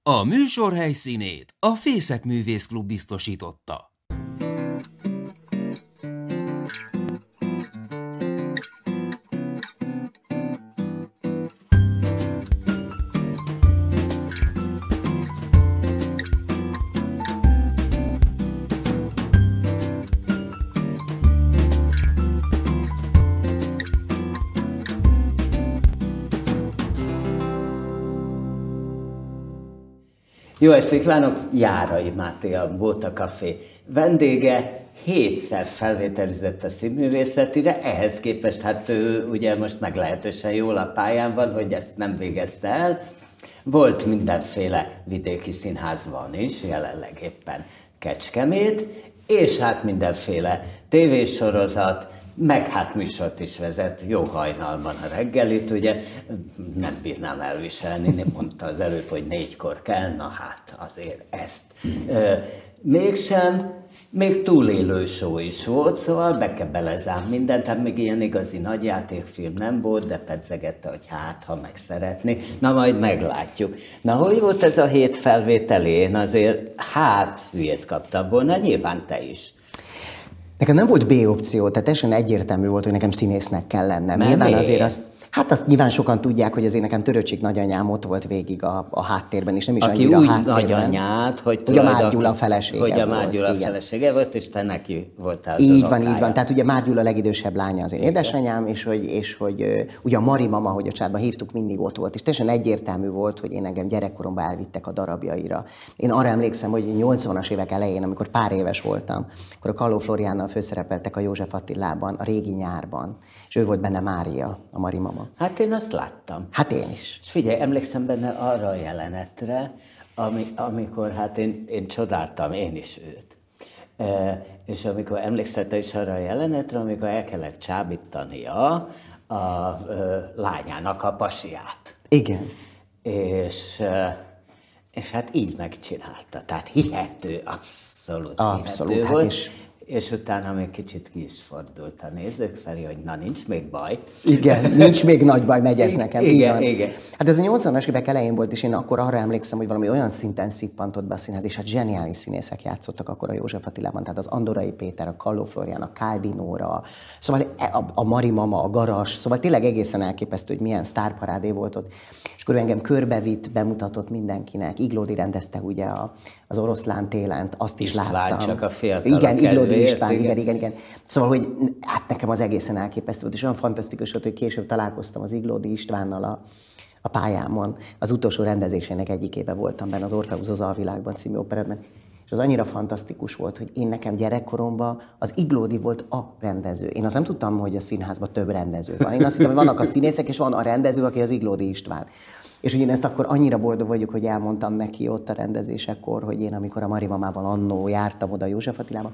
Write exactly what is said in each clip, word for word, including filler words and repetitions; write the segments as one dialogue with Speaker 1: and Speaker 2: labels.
Speaker 1: A műsor helyszínét a Fészek Művészklub biztosította.
Speaker 2: Jó estét kívánok! Járai Máté a Bóta Café vendége, hétszer felvételizett a színművészetire, ehhez képest hát ő ugye most meglehetősen jól a pályán van, hogy ezt nem végezte el. Volt mindenféle vidéki színházban is, jelenleg éppen Kecskemét, és hát mindenféle tévésorozat, meg hát műsort is vezet, jó hajnalban a reggelit, ugye nem bírnám elviselni, mondta az előbb, hogy négykor kell, na hát azért ezt. E, mégsem, még túlélő show is volt, szóval be kell belezám mindent, hát még ilyen igazi nagyjátékfilm nem volt, de pedzegette, hogy hát, ha meg szeretné, na majd meglátjuk. Na, hogy volt ez a hét felvételén? Azért hát hülyét kaptam volna, nyilván te is.
Speaker 3: Nekem nem volt B-opció, tehát teljesen egyértelmű volt, hogy nekem színésznek kell lennem. Nyilván azért az, hát azt nyilván sokan tudják, hogy azért nekem Töröcsik nagyanyám ott volt végig a, a háttérben, és nem is
Speaker 2: Aki
Speaker 3: annyira
Speaker 2: úgy
Speaker 3: a háttérben.
Speaker 2: Nagyanyád, hogy,
Speaker 3: hogy a Már Gyula felesége
Speaker 2: hogy a
Speaker 3: volt.
Speaker 2: Már Gyula
Speaker 3: igen.
Speaker 2: felesége volt, és te neki voltál.
Speaker 3: Így van, így van. Tehát ugye Már Gyula legidősebb lánya az én
Speaker 2: igen.
Speaker 3: édesanyám, és hogy, és hogy uh, ugye a Mari mama, hogy a családban hívtuk, mindig ott volt. És teljesen egyértelmű volt, hogy én engem gyerekkoromban elvittek a darabjaira. Én arra emlékszem, hogy nyolcvanas évek elején, amikor pár éves voltam, akkor a Kalló Floriánnal főszerepeltek a József Attilában, a Régi nyárban. És ő volt benne Mária, a Mari mama.
Speaker 2: Hát én azt láttam.
Speaker 3: Hát én is.
Speaker 2: És figyelj, emlékszem benne arra a jelenetre, ami, amikor hát én, én csodáltam én is őt. E, és amikor emlékszel te is arra a jelenetre, amikor el kellett csábítania a, a lányának a pasiát.
Speaker 3: Igen.
Speaker 2: És, és hát így megcsinálta. Tehát hihető, abszolút,
Speaker 3: abszolút
Speaker 2: hihető
Speaker 3: hát
Speaker 2: volt.
Speaker 3: És...
Speaker 2: És utána még kicsit ki is fordult a nézők felé, hogy na, nincs még baj.
Speaker 3: Igen, nincs még nagy baj, megy ez nekem.
Speaker 2: Igen, igen.
Speaker 3: Hát ez a nyolcvanas évek elején volt, és én akkor arra emlékszem, hogy valami olyan szinten szippantott be a színház, és hát zseniális színészek játszottak akkor a József Attilában, tehát az Andorai Péter, a Kalló Florián, a Káldi Nóra, szóval a, a Mari mama, a Garas, szóval tényleg egészen elképesztő, hogy milyen sztárparádé volt ott. És akkor engem körbevitt, bemutatott mindenkinek. Iglódi rendezte ugye a, az Oroszlán télent, azt is
Speaker 2: István,
Speaker 3: láttam.
Speaker 2: csak a fiatalok
Speaker 3: Igen, Iglódi István,
Speaker 2: igen.
Speaker 3: igen, igen, igen. Szóval, hogy hát nekem az egészen elképesztő volt, és olyan fantasztikus volt, hogy később találkoztam az Iglódi Istvánnal a, a pályámon. Az utolsó rendezésének egyikében voltam benne, az Orfeusz az Alvilágban című operetben. És az annyira fantasztikus volt, hogy én nekem gyerekkoromban az Iglódi volt a rendező. Én azt nem tudtam, hogy a színházban több rendező van. Én azt hittem, hogy vannak a színészek, és van a rendező, aki az Iglódi István. És ugye én ezt akkor annyira boldog vagyok, hogy elmondtam neki ott a rendezésekor, hogy én amikor a Mari mamával annó jártam oda a József Attilába.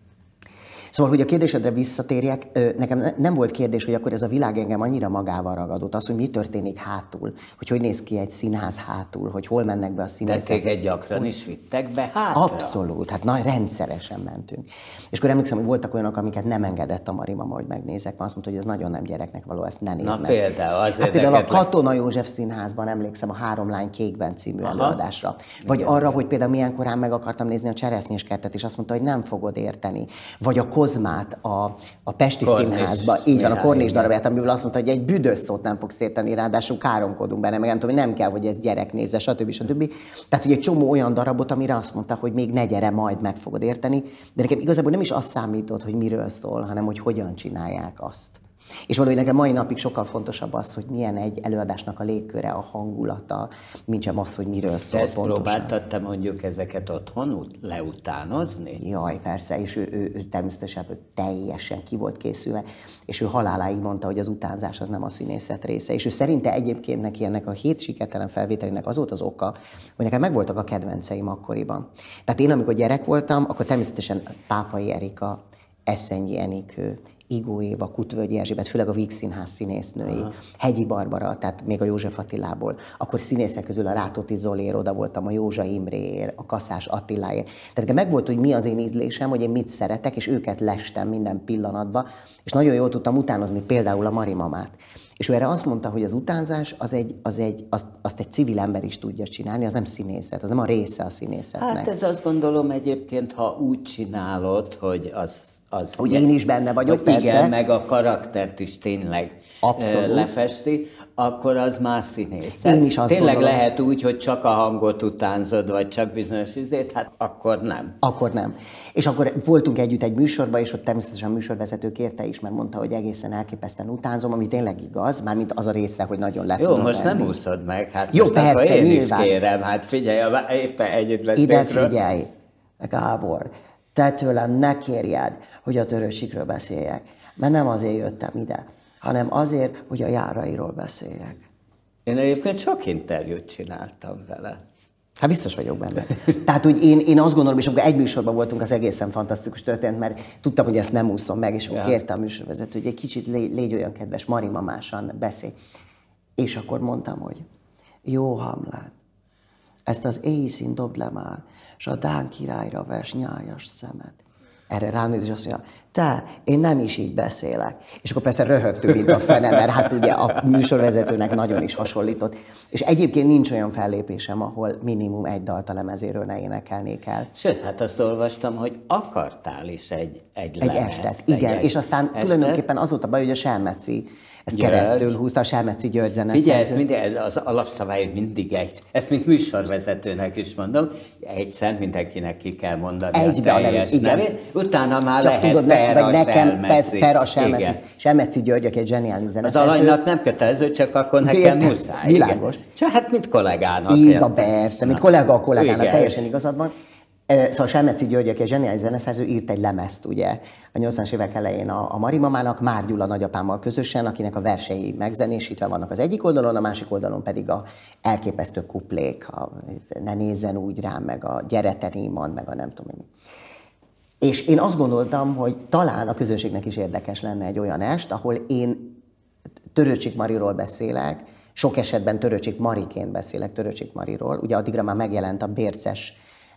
Speaker 3: Szóval, hogy a kérdésedre visszatérjek, nekem nem volt kérdés, hogy akkor ez a világ engem annyira magával ragadott, az, hogy mi történik hátul, hogy hogy néz ki egy színház hátul, hogy hol mennek be a színészek.
Speaker 2: De téged gyakran is vittek be hátra?
Speaker 3: Abszolút, hát nagy rendszeresen mentünk. És akkor emlékszem, hogy voltak olyanok, amiket nem engedett a Mari mama, hogy megnézek, mert azt mondta, hogy ez nagyon nem gyereknek való, ezt ne nézd
Speaker 2: Na
Speaker 3: meg.
Speaker 2: például, azért
Speaker 3: hát például a Katona József Színházban emlékszem a Három lány kékben című aha. előadásra. Vagy igen, arra, igen. hogy például milyen korán meg akartam nézni a Cseresznyéskertet, és azt mondta, hogy nem fogod érteni. Vagy a Kozmát a, a Pesti Kornis Színházba, így van, a Kornis darabját, amiből azt mondta, hogy egy büdös szót nem fogsz érteni, ráadásul káromkodunk benne, meg nem tudom, hogy nem kell, hogy ez gyerek nézze, stb. stb. Tehát, hogy egy csomó olyan darabot, amire azt mondta, hogy még ne gyere, majd meg fogod érteni, de nekem igazából nem is az számított, hogy miről szól, hanem hogy hogyan csinálják azt. És valahogy nekem mai napig sokkal fontosabb az, hogy milyen egy előadásnak a légköre, a hangulata, mint sem az, hogy miről szól
Speaker 2: ezt
Speaker 3: pontosan.
Speaker 2: Próbáltad te mondjuk ezeket otthon leutánozni?
Speaker 3: Jaj, persze, és ő, ő, ő természetesen teljesen ki volt készülve, és ő haláláig mondta, hogy az utánzás az nem a színészet része. És ő szerinte egyébként neki ennek a hét sikertelen felvételének az volt az oka, hogy nekem megvoltak a kedvenceim akkoriban. Tehát én, amikor gyerek voltam, akkor természetesen Pápai Erika, Eszenyi Enikő, Igó Éva, Kutvölgyi Erzsébet, főleg a Víg Színház színésznői, aha. Hegyi Barbara, tehát még a József Attilából, akkor színészek közül a Rátóti Zoliér, oda voltam a Józsa Imréért, a Kaszás Attiláért. Tehát megvolt, hogy mi az én ízlésem, hogy én mit szeretek, és őket lestem minden pillanatban, és nagyon jól tudtam utánozni például a Mari mamát. És ő erre azt mondta, hogy az utánzás az egy, az egy, azt, azt egy civil ember is tudja csinálni, az nem színészet, az nem a része a színészetnek.
Speaker 2: Hát ez azt gondolom egyébként, ha úgy csinálod, hogy az... az
Speaker 3: hogy én is benne vagyok,
Speaker 2: hogy
Speaker 3: persze.
Speaker 2: Igen, meg a karaktert is tényleg
Speaker 3: Abszolút.
Speaker 2: lefesti, akkor az más színész.
Speaker 3: Én is azt
Speaker 2: Tényleg
Speaker 3: gondolom.
Speaker 2: lehet úgy, hogy csak a hangot utánzod, vagy csak bizonyos izét, hát akkor nem.
Speaker 3: Akkor nem. És akkor voltunk együtt egy műsorban, és ott természetesen a műsorvezető kérte is, mert mondta, hogy egészen elképesztően utánzom, ami tényleg igaz, mármint az a része, hogy nagyon le
Speaker 2: Jó,
Speaker 3: tudom
Speaker 2: most
Speaker 3: venni.
Speaker 2: nem úszod meg, hát
Speaker 3: Jó,
Speaker 2: most
Speaker 3: persze,
Speaker 2: akkor én
Speaker 3: nyilván.
Speaker 2: is kérem, hát figyelj, éppen együtt
Speaker 4: Ide
Speaker 2: beszéltről.
Speaker 4: figyelj, Gábor, te tőlem ne kérjed, hogy a Törőcsikről beszéljek, mert nem azért jöttem ide, hanem azért, hogy a Járairól beszéljek.
Speaker 2: Én egyébként sok interjút csináltam vele.
Speaker 3: Hát biztos vagyok benne. Tehát, hogy én, én azt gondolom, és amikor egy műsorban voltunk, az egészen fantasztikus történet, mert tudtam, hogy ezt nem úszom meg, és akkor
Speaker 2: Ja.
Speaker 3: kérte a műsorvezető, hogy egy kicsit légy, légy olyan kedves, marimamásan beszélj. És akkor mondtam, hogy
Speaker 4: Jó Hamlet, ezt az éjszín dobd le már, s a Dán királyra vers nyájas szemet.
Speaker 3: erre ránéz, és azt mondja, te, én nem is így beszélek. És akkor persze röhögtünk, mint a fene, mert hát ugye a műsorvezetőnek nagyon is hasonlított. És egyébként nincs olyan fellépésem, ahol minimum egy dalt a lemezéről ne énekelnék el.
Speaker 2: Sőt, hát azt olvastam, hogy akartál is egy, egy,
Speaker 3: Egy
Speaker 2: lemezt,
Speaker 3: estet, igen.
Speaker 2: egy
Speaker 3: És aztán
Speaker 2: estet.
Speaker 3: tulajdonképpen az volt a baj, hogy a Selmeci ezt
Speaker 2: György.
Speaker 3: keresztül húzta, a Selmeci György zeneszerző.
Speaker 2: Figyelj, ez mindig, az alapszabályok mindig egy. Ezt mint műsorvezetőnek is mondom, egyszer mindenkinek ki kell mondani
Speaker 3: Egybe
Speaker 2: a
Speaker 3: a
Speaker 2: teljes
Speaker 3: nevét, igen.
Speaker 2: nevét, utána már
Speaker 3: Csak
Speaker 2: lehet
Speaker 3: tudod, ne,
Speaker 2: per
Speaker 3: vagy
Speaker 2: a
Speaker 3: nekem
Speaker 2: Selmeci.
Speaker 3: per a Selmeci.
Speaker 2: Igen.
Speaker 3: Selmeci György, aki egy zseniális
Speaker 2: Az
Speaker 3: zeneszerző.
Speaker 2: alanynak nem kötelező, csak akkor nekem
Speaker 3: Értem,
Speaker 2: muszáj.
Speaker 3: világos.
Speaker 2: Igen. Csak hát mint kollégának.
Speaker 3: Így
Speaker 2: érted?
Speaker 3: a persze, mint kollega a kollégának,
Speaker 2: Igen.
Speaker 3: teljesen igazad van. Ö, Szóval Selmeci György, aki egy zseniális zeneszerző, írt egy lemezt, ugye, a nyolcvanas évek elején a, a Marimamának, Már Gyula nagyapámmal közösen, akinek a versei megzenésítve vannak az egyik oldalon, a másik oldalon pedig a elképesztő kuplék, a Ne nézzen úgy rám, meg a Gyere te Réman, meg a nem tudom én. És én azt gondoltam, hogy talán a közönségnek is érdekes lenne egy olyan est, ahol én Törőcsik Mariról beszélek, sok esetben Törőcsik Mariként beszélek Törőcsik Mariról, ugye addigra már megjelent a Bérces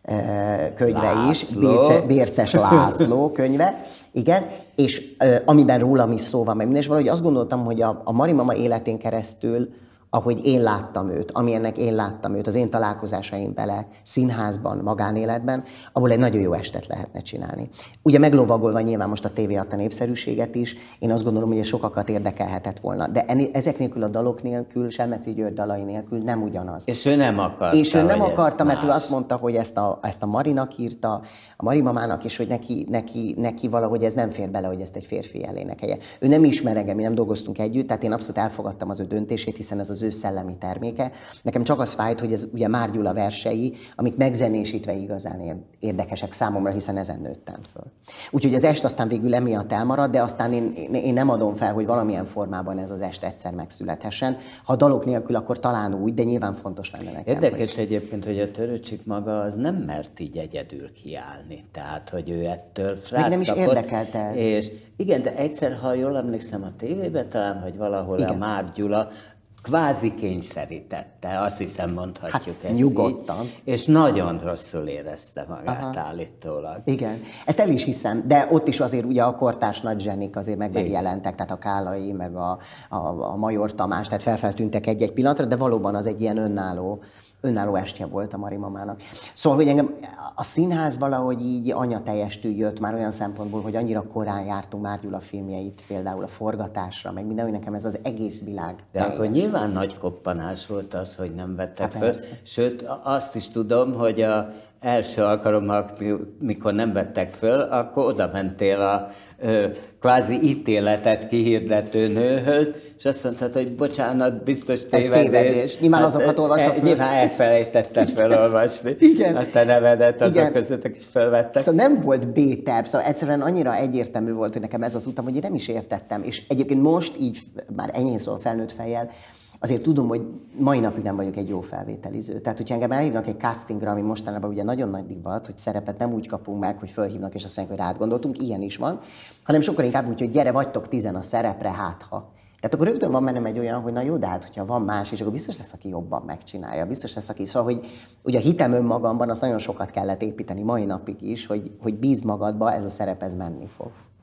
Speaker 3: eh, könyve is,
Speaker 2: László.
Speaker 3: Bérce, Bérces László könyve, igen, és eh, amiben rólam is szó van, meg minden, és valahogy azt gondoltam, hogy a, a Marimama életén keresztül, ahogy én láttam őt, amilyennek én láttam őt, az én találkozásaim vele színházban, magánéletben, abból egy nagyon jó estet lehetne csinálni. Ugye meglovagolva nyilván most a tévé adta népszerűséget is, én azt gondolom, hogy ez sokakat érdekelhetett volna. De enni, ezek nélkül a dalok nélkül, Selmeci György dalai nélkül nem ugyanaz.
Speaker 2: És ő nem akarta.
Speaker 3: És ő nem
Speaker 2: hogy
Speaker 3: akarta,
Speaker 2: ezt
Speaker 3: mert ő
Speaker 2: más.
Speaker 3: azt mondta, hogy ezt a, ezt a Marinak írta, a Marimamának, és hogy neki, neki, neki valahogy ez nem fér bele, hogy ezt egy férfi elénekelje. Ő nem ismer engem, mi nem dolgoztunk együtt, tehát én abszolút elfogadtam az ő döntését, hiszen ez az ő szellemi terméke. Nekem csak az fájt, hogy ez ugye Már Gyula versei, amik megzenésítve igazán ér- érdekesek számomra, hiszen ezen nőttem föl. Úgyhogy az est aztán végül emiatt elmarad, de aztán én, én, én nem adom fel, hogy valamilyen formában ez az est egyszer megszülethessen. Ha a dalok nélkül, akkor talán úgy, de nyilván fontos lenne nekem.
Speaker 2: Érdekes
Speaker 3: hogy...
Speaker 2: egyébként, hogy a Törőcsik maga az nem mert így egyedül kiállni. Tehát, hogy ő ettől
Speaker 3: Még
Speaker 2: frászt
Speaker 3: nem is
Speaker 2: kapott,
Speaker 3: érdekelte ez.
Speaker 2: És igen, de egyszer, ha jól emlékszem a tévében talán, hogy valahol
Speaker 3: Igen.
Speaker 2: a Már Gyula kvázi kényszerítette, azt hiszem mondhatjuk
Speaker 3: Hát,
Speaker 2: ezt
Speaker 3: nyugodtan.
Speaker 2: így, és nagyon rosszul érezte magát
Speaker 3: Aha.
Speaker 2: állítólag.
Speaker 3: Igen, ezt el is hiszem, de ott is azért ugye a kortárs nagy zsenik azért meg megjelentek, tehát a Kálai, meg a, a, a Major Tamás, tehát felfeltűntek egy-egy pillanatra, de valóban az egy ilyen önálló, önálló estje volt a Marimamának. Szóval, hogy engem a színház valahogy így anyateljestül jött már olyan szempontból, hogy annyira korán jártunk Már Gyula filmjeit, például a forgatásra, meg minden, hogy nekem ez az egész világ.
Speaker 2: De
Speaker 3: teljes.
Speaker 2: akkor nyilván nagy koppanás volt az, hogy nem vettek
Speaker 3: Há,
Speaker 2: föl.
Speaker 3: persze.
Speaker 2: Sőt, azt is tudom, hogy a első alkalommal, mikor nem vettek föl, akkor oda mentél a ö, kvázi ítéletet kihirdető nőhöz, és azt mondtad, hogy bocsánat, biztos tévedés.
Speaker 3: tévedés. Nyilván azokat olvasta
Speaker 2: e,
Speaker 3: föl.
Speaker 2: Nyilván elfelejtette felolvasni.
Speaker 3: Igen.
Speaker 2: A te nevedet azok
Speaker 3: Igen.
Speaker 2: között, akik felvettek.
Speaker 3: Szóval nem volt B-terv, szóval egyszerűen annyira egyértelmű volt, hogy nekem ez az utam, hogy én nem is értettem. És egyébként most így, már enyhén szól felnőtt fejjel, azért tudom, hogy mai napig nem vagyok egy jó felvételiző. Tehát, hogyha engem elhívnak egy castingra, ami mostanában ugye nagyon nagy divat, hogy szerepet nem úgy kapunk meg, hogy fölhívnak és azt mondják, hogy rád gondoltunk, ilyen is van, hanem sokkal inkább úgy, hogy gyere, vagytok tizen a szerepre, hát ha. Tehát akkor rögtön van bennem egy olyan, hogy na jó, de hát, hogyha van más, és akkor biztos lesz, aki jobban megcsinálja, biztos lesz, aki... Szóval, hogy ugye a hitem önmagamban, azt nagyon sokat kellett építeni mai napig is, hogy, hogy bíz magadba, ez a szerep, ez menni fog.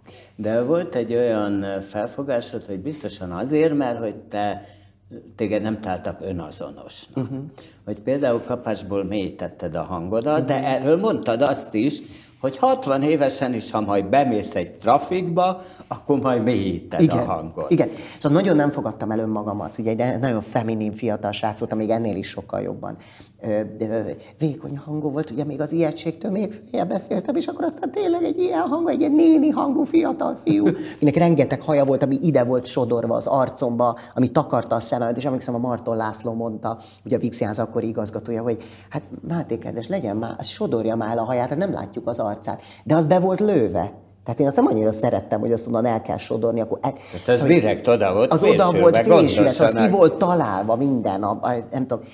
Speaker 2: De volt egy olyan felfogásod, hogy biztosan azért, mert hogy te, téged nem találtak önazonosnak. Uh-huh. Hogy például kapásból mélyítetted a hangodat, uh-huh. de erről mondtad azt is, hogy hatvan évesen is, ha majd bemész egy trafikba, akkor majd mélyíted igen, a hangot.
Speaker 3: Igen, szóval nagyon nem fogadtam el önmagamat. Ugye egy nagyon feminin fiatal srác voltam, még ennél is sokkal jobban. Vékony hangú volt, ugye még az ijegységtől még feljebb beszéltem, és akkor aztán tényleg egy ilyen hang, egy ilyen néni hangú fiatal fiú, akinek rengeteg haja volt, ami ide volt sodorva az arcomba, ami takarta a szememet, és emlékszem, a Marton László mondta, ugye a Víg Színház akkori igazgatója, hogy hát Máté kedves, legyen már, sodorja már a haját, hát nem látjuk az arcát. De az be volt lőve. Tehát én azt nem annyira szerettem, hogy azt onnan el kell sodorni, akkor... E...
Speaker 2: Tehát ez szóval direkt oda volt
Speaker 3: az
Speaker 2: fésülve,
Speaker 3: oda volt fésülve, az ki volt találva minden, a, a, nem tudom.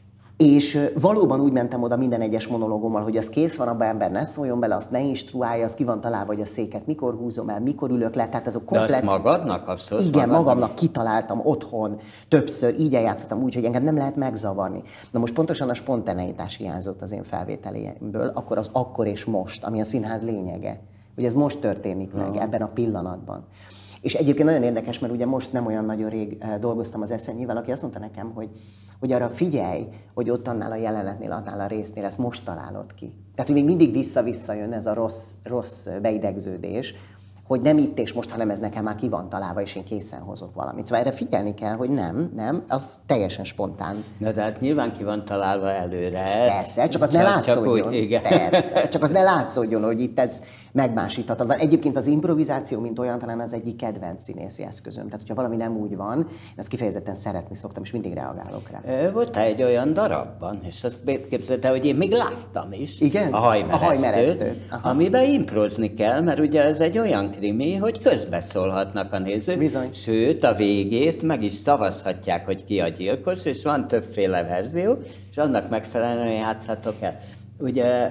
Speaker 3: És valóban úgy mentem oda minden egyes monológommal, hogy az kész van, abban ember ne szóljon bele, azt ne instruálja, az ki van találva, hogy a széket mikor húzom el, mikor ülök le, tehát ez a komplet...
Speaker 2: De azt magadnak abszolút?
Speaker 3: Igen,
Speaker 2: magadnak?
Speaker 3: magamnak kitaláltam otthon, többször, így eljátszottam úgy, hogy engem nem lehet megzavarni. Na most pontosan a spontaneitás hiányzott az én felvételemből, akkor az akkor és most, ami a színház lényege. Hogy ez most történik meg, uh-huh. ebben a pillanatban. És egyébként nagyon érdekes, mert ugye most nem olyan nagyon rég dolgoztam az Eszenyivel, aki azt mondta nekem, hogy, hogy arra figyelj, hogy ott annál a jelenetnél, annál a résznél, ezt most találod ki. Tehát, hogy még mindig vissza-vissza jön ez a rossz, rossz beidegződés, hogy nem itt és most, hanem ez nekem már ki van találva, és én készen hozok valamit. Szóval erre figyelni kell, hogy nem, nem, az teljesen spontán.
Speaker 2: Na de hát nyilván ki van találva előre.
Speaker 3: Persze, csak az csak, ne látszódjon. Csak úgy, igen. Persze, csak az ne látszódjon, hogy itt ez megmásíthatatlan. Egyébként az improvizáció, mint olyan, talán az egyik kedvenc színészi eszközöm. Tehát, hogyha valami nem úgy van, én ezt kifejezetten szeretni szoktam, és mindig reagálok rá.
Speaker 2: Voltál egy olyan darabban, és azt képzelte, hogy én még láttam is.
Speaker 3: Igen?
Speaker 2: A hajmeresztőt,
Speaker 3: a hajmeresztőt.
Speaker 2: Amiben improzni kell, mert ugye ez egy olyan krimi, hogy közbeszólhatnak a nézők.
Speaker 3: Bizony.
Speaker 2: Sőt, a végét meg is szavazhatják, hogy ki a gyilkos, és van többféle verzió, és annak megfelelően játszhatok el. Ugye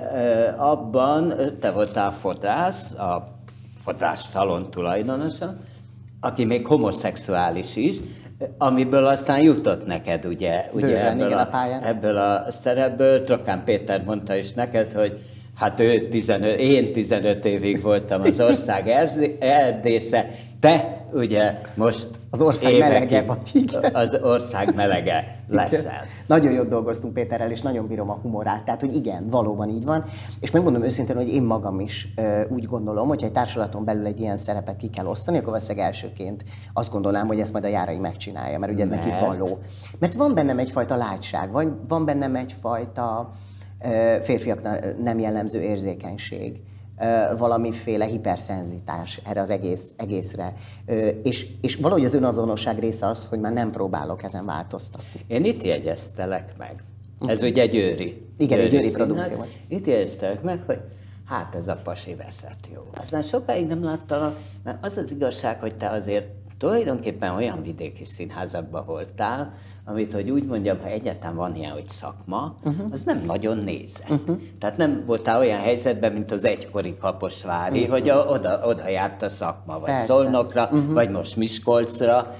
Speaker 2: abban te voltál a fodrász, a fodrász szalon tulajdonosa, aki még homoszexuális is, amiből aztán jutott neked, ugye, ugye
Speaker 3: Bőven,
Speaker 2: ebből,
Speaker 3: igen,
Speaker 2: a,
Speaker 3: a
Speaker 2: ebből a szerepből. Trokán Péter mondta is neked, hogy hát ő tizenöt, én tizenöt évig voltam az ország erdésze, te ugye most
Speaker 3: az ország
Speaker 2: évekig,
Speaker 3: melege vagy.
Speaker 2: Az ország melege leszel.
Speaker 3: Nagyon jót dolgoztunk Péterrel, és nagyon bírom a humorát. Tehát, hogy igen, valóban így van. És megmondom őszintén, hogy én magam is ö, úgy gondolom, hogy ha egy társulaton belül egy ilyen szerepet ki kell osztani, akkor valószínűleg elsőként azt gondolnám, hogy ezt majd a Járai megcsinálja, mert ugye ez mert... neki való. Mert van bennem egyfajta lágyság, van, van bennem egyfajta ö, férfiaknak nem jellemző érzékenység, valamiféle hiperszenzitás erre az egész, egészre. És, és valahogy az önazonosság része az, hogy már nem próbálok ezen változtatni.
Speaker 2: Én itt jegyeztelek meg. Ez ugye egy Győri.
Speaker 3: Igen, egy Győri produkció.
Speaker 2: Itt jegyeztelek meg, hogy hát ez a pasi veszett jó. Aztán sokáig nem láttalak, mert az az igazság, hogy te azért tulajdonképpen olyan vidéki színházakban voltál, amit, hogy úgy mondjam, ha egyáltalán van ilyen, hogy szakma, uh-huh. az nem nagyon nézett. Uh-huh. Tehát nem voltál olyan helyzetben, mint az egykori Kaposvári, uh-huh. hogy a, oda, oda járt a szakma, vagy Persze. Szolnokra, uh-huh. vagy most Miskolcra,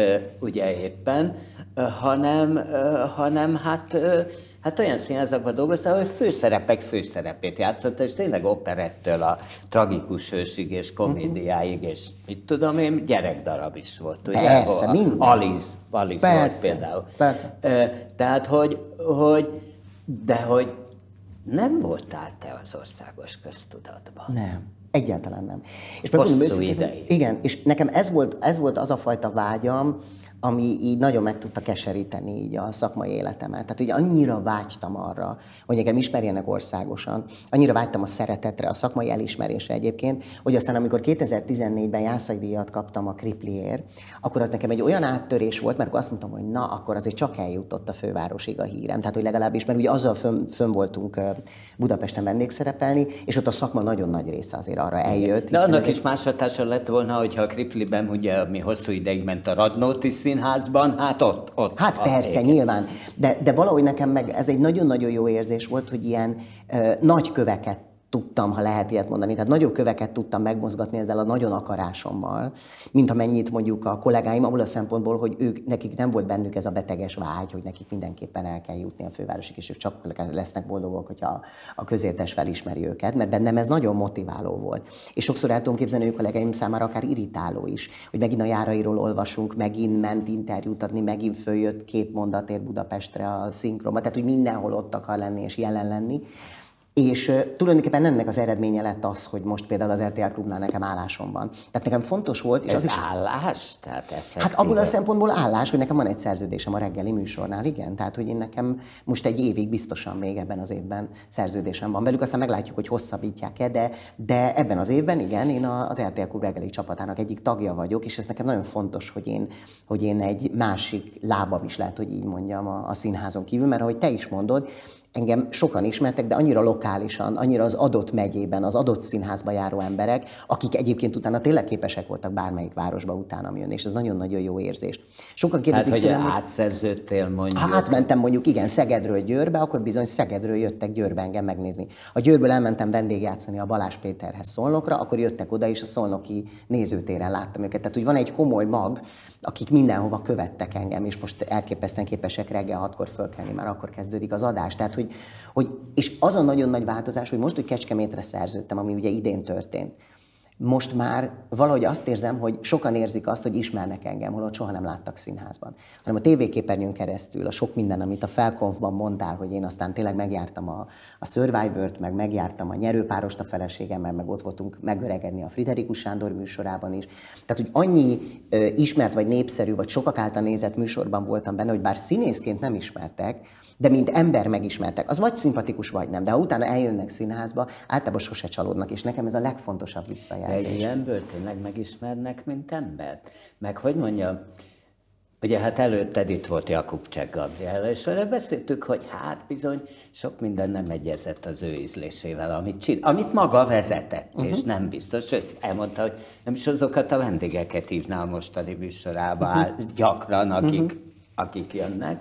Speaker 2: ugye éppen, hanem, hanem hát... Hát olyan színházakban dolgoztál, hogy főszerepek főszerepét játszott, és tényleg operettől a tragikus hősig és komédiáig, és mit tudom én, gyerekdarab is volt. Ugye?
Speaker 3: Persze, minden.
Speaker 2: Alice, Alice volt például.
Speaker 3: Persze.
Speaker 2: Tehát, hogy, hogy, de hogy nem voltál te az országos köztudatban.
Speaker 3: Nem. Egyáltalán nem. És
Speaker 2: hosszú ideig.
Speaker 3: Igen, és nekem ez volt, ez volt az a fajta vágyam, ami így nagyon meg tudta keseríteni így a szakmai életemet. Tehát ugye annyira vágytam arra, hogy engem ismerjenek országosan, annyira vágytam a szeretetre, a szakmai elismerésre egyébként, hogy aztán amikor kétezer-tizennégyben Jászai-díjat kaptam a Kripliért, akkor az nekem egy olyan áttörés volt, mert akkor azt mondtam, hogy na, akkor azért csak eljutott a fővárosig a hírem. Tehát, hogy legalábbis, mert ugye azzal fönn, fönn voltunk Budapesten vendégszerepelni, és ott a szakma nagyon nagy része azért arra eljött.
Speaker 2: De annak is más hatása lett volna, hogyha a Kripliben, ugye, mi hosszú ideig ment a Radnóti Színházban, hát ott, ott.
Speaker 3: Hát persze, égen. Nyilván. De, de valahogy nekem meg ez egy nagyon-nagyon jó érzés volt, hogy ilyen ö, nagy köveket tudtam, ha lehet ilyet mondani. Tehát nagyobb köveket tudtam megmozgatni ezzel a nagyon akarásommal, mint amennyit mondjuk a kollégáim, abból a szempontból, hogy ők, nekik nem volt bennük ez a beteges vágy, hogy nekik mindenképpen el kell jutni a fővárosig, és ők csak lesznek boldogok, hogyha a közértes felismeri őket, mert bennem ez nagyon motiváló volt. És sokszor el tudom képzelni, ők kollégáim számára akár irritáló is, hogy megint a Járairól olvasunk, megint ment interjút adni, megint följött két mondatért Budapestre a szinkronba, tehát hogy mindenhol ott akar lenni és jelen lenni. És uh, tulajdonképpen ennek az eredménye lett az, hogy most például az er té el Klubnál nekem állásom van. Tehát nekem fontos volt... És
Speaker 2: ez
Speaker 3: az is,
Speaker 2: állás? Tehát effektíve.
Speaker 3: Hát abból a szempontból állás, hogy nekem van egy szerződésem a reggeli műsornál, igen. Tehát, hogy én nekem most egy évig biztosan még ebben az évben szerződésem van velük, aztán meglátjuk, hogy hosszabbítják-e, de, de ebben az évben, igen, én az er té el Klub reggeli csapatának egyik tagja vagyok, és ez nekem nagyon fontos, hogy én, hogy én egy másik lábam is lehet, hogy így mondjam, a, a színházon kívül, mert ahogy te is mondod, engem sokan ismertek, de annyira lokálisan, annyira az adott megyében, az adott színházba járó emberek, akik egyébként utána tényleg képesek voltak bármelyik városba utána jönni, és ez nagyon-nagyon jó érzés. Sokan kérdezik
Speaker 2: hát, hogy
Speaker 3: tőlem,
Speaker 2: átszerződtél mondjuk.
Speaker 3: Ha átmentem mondjuk, igen, Szegedről Győrbe, akkor bizony Szegedről jöttek Győrbe engem megnézni. Ha Győrből elmentem vendégjátszani a Balázs Péterhez Szolnokra, akkor jöttek oda, és a szolnoki nézőtéren láttam őket. Tehát, hogy van egy komoly mag, akik mindenhova követtek engem, és most elképesztően képesek reggel hatkor fölkelni, már akkor kezdődik az adás. Tehát, hogy, hogy, és az a nagyon nagy változás, hogy most, hogy Kecskemétre szerződtem, ami ugye idén történt, most már valahogy azt érzem, hogy sokan érzik azt, hogy ismernek engem, holott soha nem láttak színházban. Hanem a tévéképernyőn keresztül, a sok minden, amit a Felkonfban mondtál, hogy én aztán tényleg megjártam a, a Survivort, meg megjártam a Nyerőpárost a feleségemmel, meg ott voltunk megöregedni a Friderikus Sándor műsorában is. Tehát, hogy annyi ö, ismert, vagy népszerű, vagy sokak által nézett műsorban voltam benne, hogy bár színészként nem ismertek, de mint ember megismertek. Az vagy szimpatikus, vagy nem. De ha utána eljönnek színházba, általában sose csalódnak, és nekem ez a legfontosabb visszajelzés.
Speaker 2: De egy ilyenből tényleg megismernek, mint ember? Meg hogy mondjam, ugye hát előtted itt volt Jakub Cseh Gabriella, és vele beszéltük, hogy hát bizony sok minden nem egyezett az ő ízlésével, amit, csinál, amit maga vezetett, uh-huh. és nem biztos, hogy elmondta, hogy nem is azokat a vendégeket hívná a mostani műsorába uh-huh. gyakran, akik, uh-huh. akik jönnek.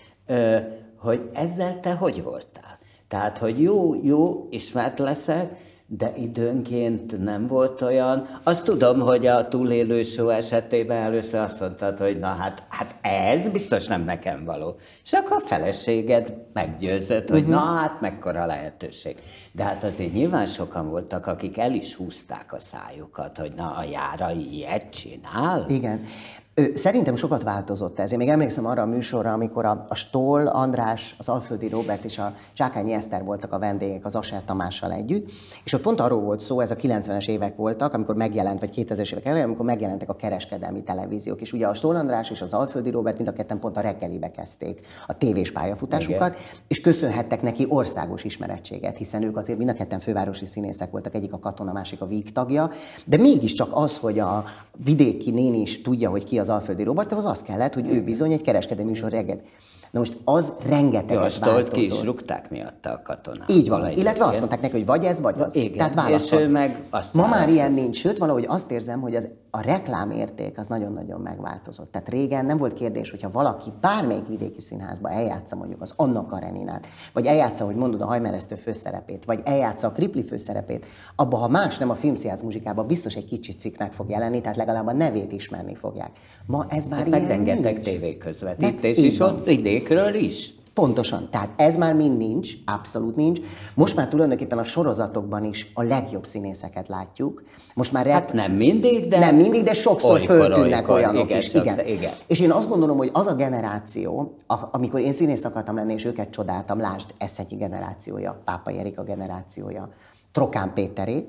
Speaker 2: Ö, hogy ezzel te hogy voltál? Tehát, hogy jó, jó, ismert leszek, de időnként nem volt olyan. Azt tudom, hogy a túlélő show esetében először azt mondtad, hogy na hát, hát ez biztos nem nekem való. És akkor a feleséged meggyőzött, hogy uh-huh. na hát mekkora lehetőség. De hát azért nyilván sokan voltak, akik el is húzták a szájukat, hogy na a Járai ilyet csinál.
Speaker 3: Igen. Szerintem sokat változott ez. Én még emlékszem arra a műsorra, amikor a, a Stoll, András, az Alföldi Róbert és a Csákányi Eszter voltak a vendégek az Asser Tamással együtt, és ott pont arról volt szó, ez a kilencvenes évek voltak, amikor megjelent, vagy kétezres évek elején, amikor megjelentek a kereskedelmi televíziók. És ugye a Stoll András és az Alföldi Róbert mind a ketten pont a reggelibe kezdték a tévés pályafutásukat, igen. és köszönhettek neki országos ismerettséget, hiszen ők azért mind a ketten fővárosi színészek voltak, egyik a Katona, másik a Víg tagja, de mégiscsak az, hogy a vidéki néni is tudja, hogy ki az Alföldi Róbert, az az kellett, hogy ő bizony egy kereskedelmi műsor reggel. Na most az rengeteget változott.
Speaker 2: Stolt ki is rúgták miatta a Katonát.
Speaker 3: Így van, illetve azt mondták neki, hogy vagy ez, vagy az.
Speaker 2: Igen.
Speaker 3: Tehát válaszol.
Speaker 2: És ő meg azt
Speaker 3: Ma már
Speaker 2: választott.
Speaker 3: ilyen nincs, sőt, valahogy azt érzem, hogy az, a reklámérték az nagyon-nagyon megváltozott. Tehát régen nem volt kérdés, hogyha valaki bármelyik vidéki színházba eljátsza mondjuk az Anna Kareninát, vagy eljátsza, hogy mondod, a hajmeresztő főszerepét, vagy eljátsza a Kripli főszerepét, abba, ha más nem a Filmszínház muzsikában, biztos egy kicsit cikk meg fog jelenni, tehát legalább a nevét ismerni fogják. Ma ez már
Speaker 2: hát
Speaker 3: ilyen
Speaker 2: meg rengeteg
Speaker 3: nincs.
Speaker 2: tévéközvetítés is ott vidékről is.
Speaker 3: Pontosan. Tehát ez már mind nincs, abszolút nincs. Most már tulajdonképpen a sorozatokban is a legjobb színészeket látjuk. Most már rep...
Speaker 2: Hát nem mindig, de...
Speaker 3: Nem mindig, de sokszor
Speaker 2: olykor,
Speaker 3: föltűnnek
Speaker 2: olykor,
Speaker 3: olyanok
Speaker 2: igen,
Speaker 3: is. Igen.
Speaker 2: Sokszor, igen.
Speaker 3: És én azt gondolom, hogy az a generáció, amikor én színész akartam lenni, és őket csodáltam, lásd, Eszegyi generációja, Pápai Erika generációja, Trokán Péteré,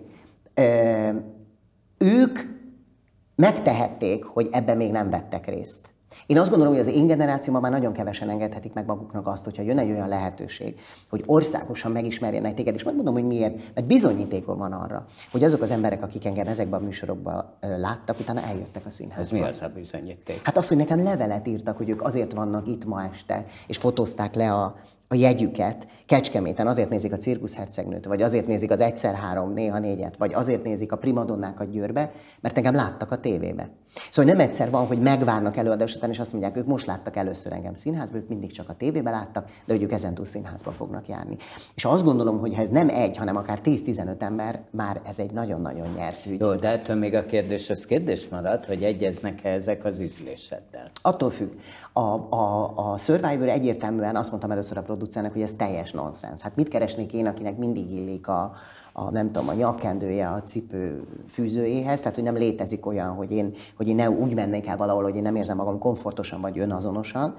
Speaker 3: ők megtehették, hogy ebben még nem vettek részt. Én azt gondolom, hogy az én generációban már nagyon kevesen engedhetik meg maguknak azt, hogyha jön egy olyan lehetőség, hogy országosan megismerjenek téged, és megmondom, hogy miért, mert bizonyítékom van arra, hogy azok az emberek, akik engem ezekben a műsorokban láttak, utána eljöttek a színházba.
Speaker 2: Ez mi az a bizonyíték?
Speaker 3: Hát az, hogy nekem levelet írtak, hogy ők azért vannak itt ma este, és fotózták le a, a jegyüket Kecskeméten azért nézik a Cirkuszhercegnőt, vagy azért nézik az Egyszer Három, Néha Négyet, vagy azért nézik a primadonnákat Győrbe, mert engem láttak a tévébe. Szóval nem egyszer van, hogy megvárnak előadás után, és azt mondják, ők most láttak először engem színházba, ők mindig csak a tévébe láttak, de hogy ők ezentúl színházba fognak járni. És azt gondolom, hogy ha ez nem egy, hanem akár tíz-tizenöt ember, már ez egy nagyon-nagyon nyert ügy.
Speaker 2: Jó, de ettől még a kérdés, az kérdés marad, hogy egyeznek-e ezek az üzléseddel?
Speaker 3: Attól függ. A, a, a Survivor egyértelműen azt mondtam először a producernek, hogy ez teljes nonsens. Hát mit keresnék én, akinek mindig illik a, a nem tudom, a nyakkendője a cipő fűzőjéhez, tehát hogy nem létezik olyan, hogy én, hogy én ne úgy mennék el valahol, hogy én nem érzem magam komfortosan vagy önazonosan.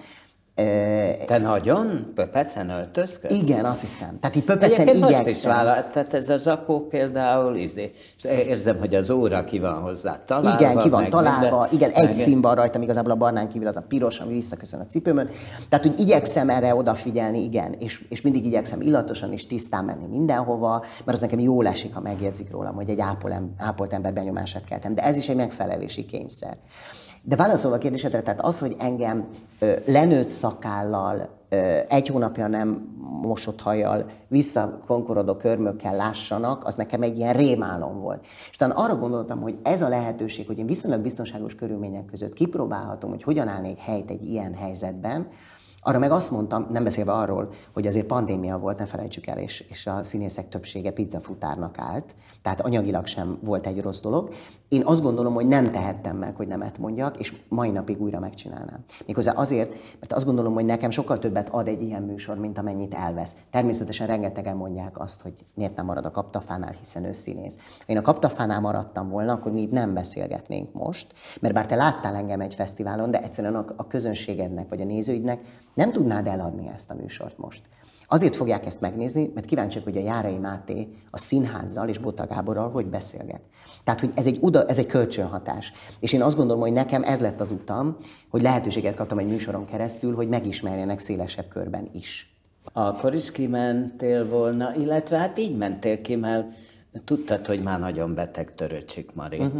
Speaker 2: Te nagyon Pöpecen öltözködsz?
Speaker 3: Igen, azt hiszem. Tehát így Pöpecen igyekszem.
Speaker 2: Vállal, tehát ez a zakó például, izé, és érzem, hogy az óra ki van hozzá találva.
Speaker 3: Igen, ki van
Speaker 2: meg
Speaker 3: találva,
Speaker 2: minden,
Speaker 3: igen, egy
Speaker 2: meg...
Speaker 3: szín van rajtam, igazából a barnán kívül az a piros, ami visszaköszön a cipőmön. Tehát, hogy igyekszem erre odafigyelni, igen, és, és mindig igyekszem illatosan és tisztán menni mindenhova, mert az nekem jól esik, ha megjegyzik rólam, hogy egy ápol, ápolt ember benyomását keltem. De ez is egy megfelelési kényszer. De válaszolva a kérdésedre, tehát az, hogy engem ö, lenőtt szakállal, ö, egy hónapja nem mosott hajjal, visszakonkorodó körmökkel lássanak, az nekem egy ilyen rémálom volt. És talán arra gondoltam, hogy ez a lehetőség, hogy én viszonylag biztonságos körülmények között kipróbálhatom, hogy hogyan állnék helyt egy ilyen helyzetben, arra meg azt mondtam, nem beszélve arról, hogy azért pandémia volt, ne felejtsük el, és, és a színészek többsége pizzafutárnak állt, tehát anyagilag sem volt egy rossz dolog. Én azt gondolom, hogy nem tehettem meg, hogy nemet mondjak, és mai napig újra megcsinálnám. Méghozzá azért, mert azt gondolom, hogy nekem sokkal többet ad egy ilyen műsor, mint amennyit elvesz. Természetesen rengetegen mondják azt, hogy miért nem marad a Kaptafánál, hiszen ő színész. Ha én a Kaptafánál maradtam volna, akkor mi itt nem beszélgetnénk most, mert bár te láttál engem egy fesztiválon, de egyszerűen a, a közönségednek vagy a nézőidnek nem tudnád eladni ezt a műsort most. Azért fogják ezt megnézni, mert kíváncsiak, hogy a Járai Máté a színházzal és Bota Gáborral hogy beszélget. Tehát, hogy ez egy, oda, ez egy kölcsönhatás. És én azt gondolom, hogy nekem ez lett az utam, hogy lehetőséget kaptam egy műsoron keresztül, hogy megismerjenek szélesebb körben is.
Speaker 2: Akkor is kimentél volna, illetve hát így mentél ki, mert tudtad, hogy már nagyon beteg Töröcsik Mari. Uh-huh.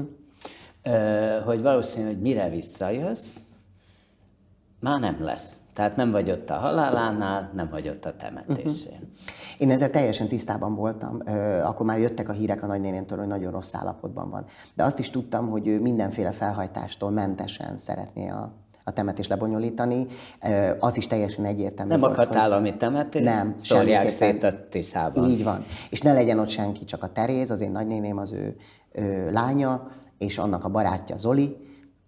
Speaker 2: Hogy valószínű, hogy mire visszajössz, már nem lesz. Tehát nem vagy ott a halálánál, nem vagy ott a temetésén. Uh-huh.
Speaker 3: Én ezzel teljesen tisztában voltam. Akkor már jöttek a hírek a nagynénémtől, hogy nagyon rossz állapotban van. De azt is tudtam, hogy ő mindenféle felhajtástól mentesen szeretné a, a temetést lebonyolítani. Az is teljesen egyértelmű.
Speaker 2: Nem
Speaker 3: volt,
Speaker 2: akadt állami temetés?
Speaker 3: Nem.
Speaker 2: Szórják szét a Tiszában.
Speaker 3: Így van. És ne legyen ott senki, csak a Teréz, az én nagynéném, az ő, ő lánya, és annak a barátja Zoli,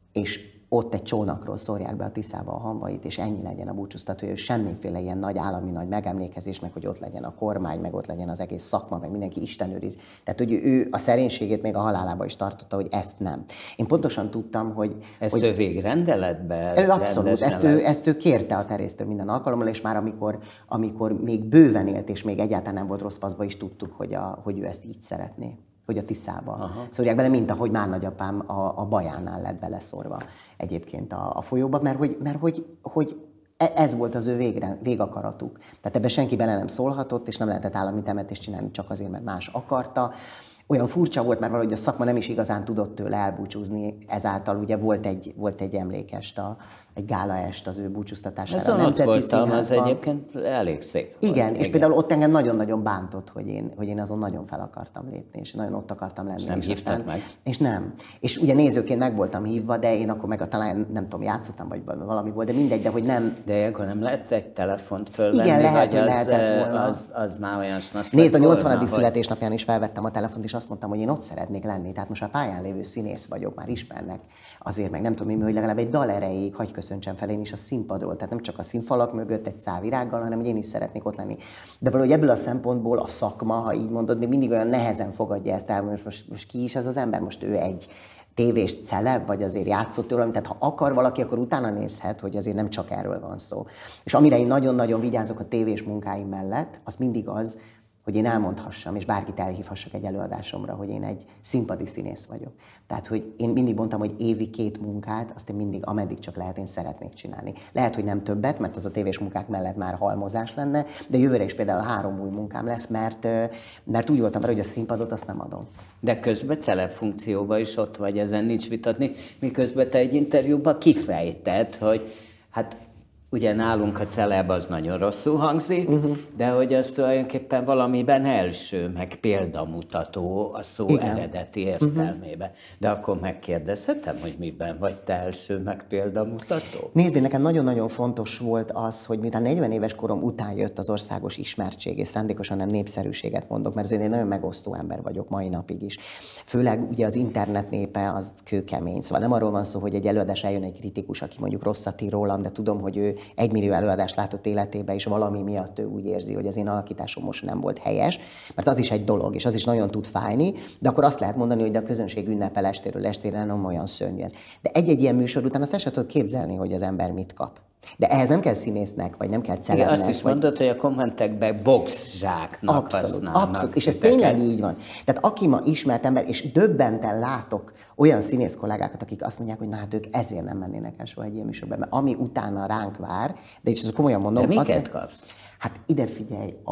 Speaker 3: és ott egy csónakról szórják be a Tiszába a hamvait, és ennyi legyen a búcsúztatója, hogy semmiféle ilyen nagy állami nagy megemlékezés, meg hogy ott legyen a kormány, meg ott legyen az egész szakma, meg mindenki istenőriz. Tehát, hogy ő a szerénységét még a halálába is tartotta, hogy ezt nem. Én pontosan tudtam, hogy...
Speaker 2: Ezt
Speaker 3: hogy
Speaker 2: ő végrendeletben?
Speaker 3: Ő abszolút, ezt ő, ezt ő kérte a Teréztől minden alkalommal, és már amikor, amikor még bőven élt, és még egyáltalán nem volt rossz paszba, is tudtuk, hogy, a, hogy ő ezt így szeretné, hogy a Tiszába Aha. szórják bele, mint ahogy már nagyapám a, a Bajánál lett beleszórva egyébként a, a folyóba, mert hogy, mert hogy, hogy ez volt az ő végre, végakaratuk. Tehát ebbe senki bele nem szólhatott, és nem lehetett állami temetést csinálni csak azért, mert más akarta. Olyan furcsa volt, mert valahogy a szakma nem is igazán tudott tőle elbúcsúzni, ezáltal ugye volt egy, volt egy emlékest, a, egy gálaest az ő búcsúztatására.
Speaker 2: Ez ott voltam, az egyébként elég szép volt.
Speaker 3: Igen, és igen. Például ott engem nagyon-nagyon bántott, hogy én, hogy én azon nagyon fel akartam lépni, és nagyon ott akartam lenni.
Speaker 2: És nem
Speaker 3: és
Speaker 2: hívtak
Speaker 3: aztán,
Speaker 2: meg?
Speaker 3: És nem. És ugye nézőként meg voltam hívva, de én akkor meg a, talán nem tudom, játszottam, vagy valami volt, de mindegy, de hogy nem.
Speaker 2: De akkor nem lehet egy telefont fölvenni,
Speaker 3: igen, lehet,
Speaker 2: vagy az,
Speaker 3: lehetett volna.
Speaker 2: Az, az már olyan snasz.
Speaker 3: Nézd, a nyolcvanadik születésnapján is felvettem a telefont, és azt mondtam, hogy én ott szeretnék lenni. Tehát most a pályán lévő színész vagyok, már ismernek. Azért meg nem tudom mi, hogy legalább egy dal erejéig hagy köszöntsem fel én is a színpadról. Tehát nem csak a színfalak mögött egy szávirággal, hanem hogy én is szeretnék ott lenni. De valahogy ebből a szempontból a szakma, ha így mondod, még mindig olyan nehezen fogadja ezt el, most, most, most ki is ez az ember? Most ő egy tévés celeb, vagy azért játszott tőle, tehát ha akar valaki, akkor utána nézhet, hogy azért nem csak erről van szó. És amire én nagyon-nagyon vigyázok a tévés munkáim mellett, az mindig az, hogy én elmondhassam, és bárkit elhívhassak egy előadásomra, hogy én egy színpadi színész vagyok. Tehát, hogy én mindig mondtam, hogy évi két munkát, azt én mindig, ameddig csak lehet, én szeretnék csinálni. Lehet, hogy nem többet, mert az a tévés munkák mellett már halmozás lenne, de jövőre is például három új munkám lesz, mert, mert úgy voltam vele, hogy a színpadot azt nem adom.
Speaker 2: De közben celeb funkcióban is ott vagy, ezen nincs vitatni, miközben te egy interjúban kifejted, hogy hát ugye nálunk a celeb az nagyon rosszul hangzik, uh-huh. de hogy az tulajdonképpen valamiben első, meg példamutató a szó Igen. eredeti értelmében. Uh-huh. De akkor megkérdezhetem, hogy miben vagy te első, meg példamutató?
Speaker 3: Nézd, nekem nagyon-nagyon fontos volt az, hogy miután negyven éves korom után jött az országos ismertség, és szándékosan nem népszerűséget mondok, mert én egy nagyon megosztó ember vagyok mai napig is. Főleg ugye az internet népe az kőkemény. Szóval nem arról van szó, hogy egy előadás eljön egy kritikus, aki mondjuk rosszat ír rólam, de tudom, hogy ő egymillió előadást látott életében, és valami miatt ő úgy érzi, hogy az én alakításom most nem volt helyes, mert az is egy dolog, és az is nagyon tud fájni, de akkor azt lehet mondani, hogy de a közönség ünnepel estéről estére, nem olyan szörnyű ez. De egy-egy ilyen műsor után azt el sem tudod képzelni, hogy az ember mit kap. De ehhez nem kell színésznek, vagy nem kell celebnek.
Speaker 2: Igen, azt is
Speaker 3: vagy...
Speaker 2: mondod, hogy a kommentekben boxzsáknak
Speaker 3: Abszolút,
Speaker 2: használnak.
Speaker 3: abszolút. És ez tényleg így van. Tehát aki ma ismert ember, és döbbenten látok olyan színész kollégákat, akik azt mondják, hogy na hát ők ezért nem mennének el soha egy ilyen műsorban, mert ami utána ránk vár, de és ezt komolyan mondom.
Speaker 2: De miket
Speaker 3: azt,
Speaker 2: kapsz?
Speaker 3: Hát ide figyelj, a,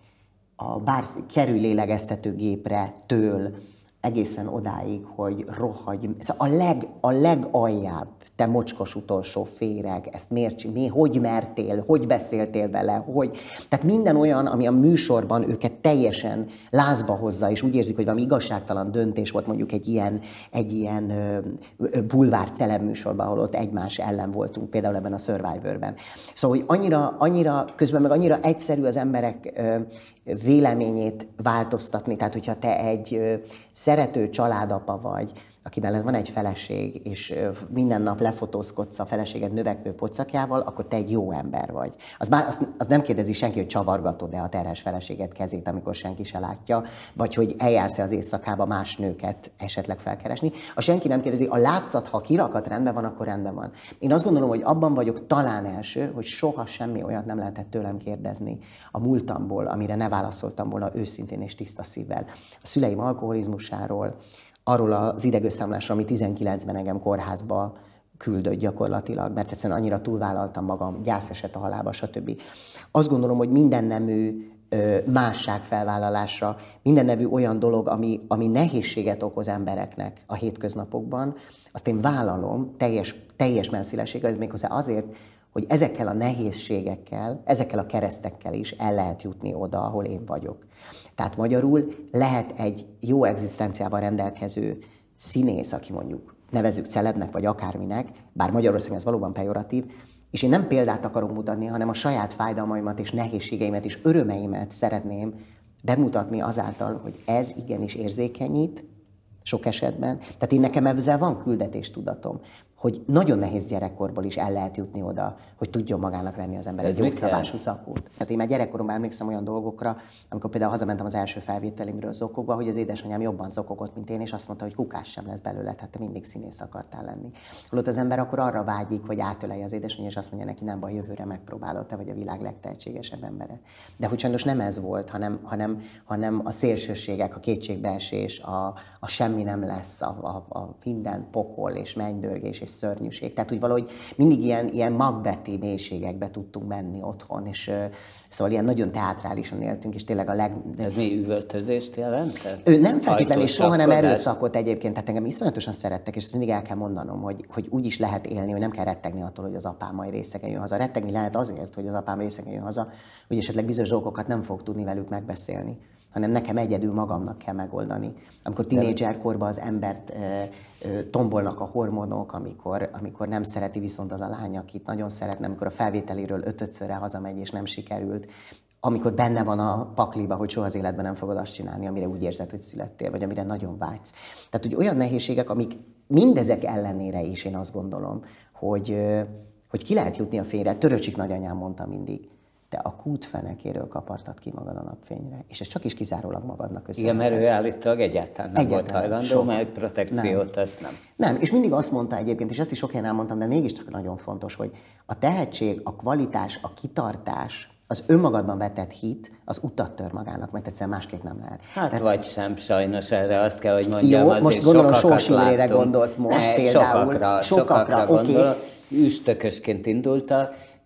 Speaker 3: a bár kerül lélegeztetőgépre től egészen odáig, hogy rohagy, szóval a, leg, a legaljább, te mocskos utolsó féreg, ezt miért, mi, hogy mertél, hogy beszéltél vele, hogy... Tehát minden olyan, ami a műsorban őket teljesen lázba hozza, és úgy érzik, hogy valami igazságtalan döntés volt mondjuk egy ilyen, egy ilyen ö, ö, bulvár celeb műsorban, ahol ott egymás ellen voltunk, például ebben a Survivorben. Szóval, hogy annyira, annyira, közben meg annyira egyszerű az emberek ö, véleményét változtatni, tehát hogyha te egy ö, szerető családapa vagy, aki mellett van egy feleség, és minden nap lefotózkodsz a feleséged növekvő pocakjával, akkor te egy jó ember vagy. Az, már, az, az nem kérdezi senki, hogy csavargatod-e a terhes feleséged kezét, amikor senki se látja, vagy hogy eljársz-e az éjszakába más nőket esetleg felkeresni. A senki nem kérdezi, a látszat, ha kirakat rendben van, akkor rendben van. Én azt gondolom, hogy abban vagyok talán első, hogy soha semmi olyat nem lehetett tőlem kérdezni a múltamból, amire ne válaszoltam volna őszintén és tiszta szívvel. A szüleim alkoholizmusáról, arról az idegösszámlásról, ami tizenkilencben engem kórházba küldött gyakorlatilag, mert egyszerűen annyira túlvállaltam magam, gyászeset a halálba, stb. Azt gondolom, hogy minden nemű másság felvállalásra, minden nevű olyan dolog, ami, ami nehézséget okoz embereknek a hétköznapokban, azt én vállalom teljes, teljes messzélességgel, méghozzá azért, hogy ezekkel a nehézségekkel, ezekkel a keresztekkel is el lehet jutni oda, ahol én vagyok. Tehát magyarul lehet egy jó egzisztenciával rendelkező színész, aki mondjuk nevezzük celebnek, vagy akárminek, bár Magyarországon ez valóban pejoratív, és én nem példát akarok mutatni, hanem a saját fájdalmaimat és nehézségeimet és örömeimet szeretném bemutatni azáltal, hogy ez igenis érzékenyít, sok esetben. Tehát én nekem ezzel van küldetéstudatom, hogy nagyon nehéz gyerekkorból is el lehet jutni oda, hogy tudjon magának venni az ember egy jószabású szakót. Hát én már gyerekkoromban emlékszem olyan dolgokra, amikor például hazamentem az első felvételimről zokogva, hogy az édesanyám jobban zokogott, mint én, és azt mondta, hogy kukás sem lesz belőle, hát te mindig színész akartál lenni. Holott az ember akkor arra vágyik, hogy átölelje az édesanyja, és azt mondja neki, nem baj, jövőre megpróbálod, te vagy a világ legtehetségesebb embere. De hogy sajnos nem ez volt, hanem, hanem, hanem a szélsőségek, a kétségbeesés, a, a semmi nem lesz, a, a, a minden pokol és mennydörgés és szörnyűség. Tehát úgy valahogy mindig ilyen, ilyen Macbethi mélységekbe tudtunk menni otthon, és uh, szóval ilyen nagyon teátrálisan éltünk, és tényleg a leg...
Speaker 2: Ez mi üvöltözést jelentett?
Speaker 3: Ő nem feltétlenül, és soha nem erőszakot egyébként, tehát engem iszonyatosan szerettek, és ezt mindig el kell mondanom, hogy, hogy úgy is lehet élni, hogy nem kell rettegni attól, hogy az apám majd részegen jön haza. Rettegni lehet azért, hogy az apám részegen jön haza, hogy esetleg bizonyos dolgokat nem fog tudni velük megbeszélni, hanem nekem egyedül magamnak kell megoldani. Amikor tínédzserkorban az embert e, e, tombolnak a hormonok, amikor, amikor nem szereti viszont az a lány, akit nagyon szeretne, amikor a felvételéről ötödszörre hazamegy és nem sikerült, amikor benne van a pakliba, hogy soha az életben nem fogod azt csinálni, amire úgy érzed, hogy születtél, vagy amire nagyon vágysz. Tehát, hogy olyan nehézségek, amik mindezek ellenére is én azt gondolom, hogy, hogy ki lehet jutni a fényre. Töröcsik nagyanyám mondta mindig, te a kút fenekéről kapartad ki magad a napfényre, és ez csak is kizárólag magadnak köszönhető.
Speaker 2: Igen, mert ő állítólag egyáltalán nem egyáltalán volt hajlandó, soha. Mert protekciót nem. Azt nem.
Speaker 3: Nem, és mindig azt mondta egyébként, és ezt is sok helyen elmondtam, de mégiscsak nagyon fontos, hogy a tehetség, a kvalitás, a kitartás, az önmagadban vetett hit, az utat tör magának, mert egyszerűen másképp nem lehet.
Speaker 2: Hát Tehát, vagy sem, sajnos erre azt kell, hogy mondjam,
Speaker 3: jó,
Speaker 2: azért
Speaker 3: most gondolom
Speaker 2: Sós
Speaker 3: Imrére gondolsz most
Speaker 2: ne,
Speaker 3: például.
Speaker 2: Sokakra, sokakra, sokakra gondolok. Okay. Üstökösként indultak,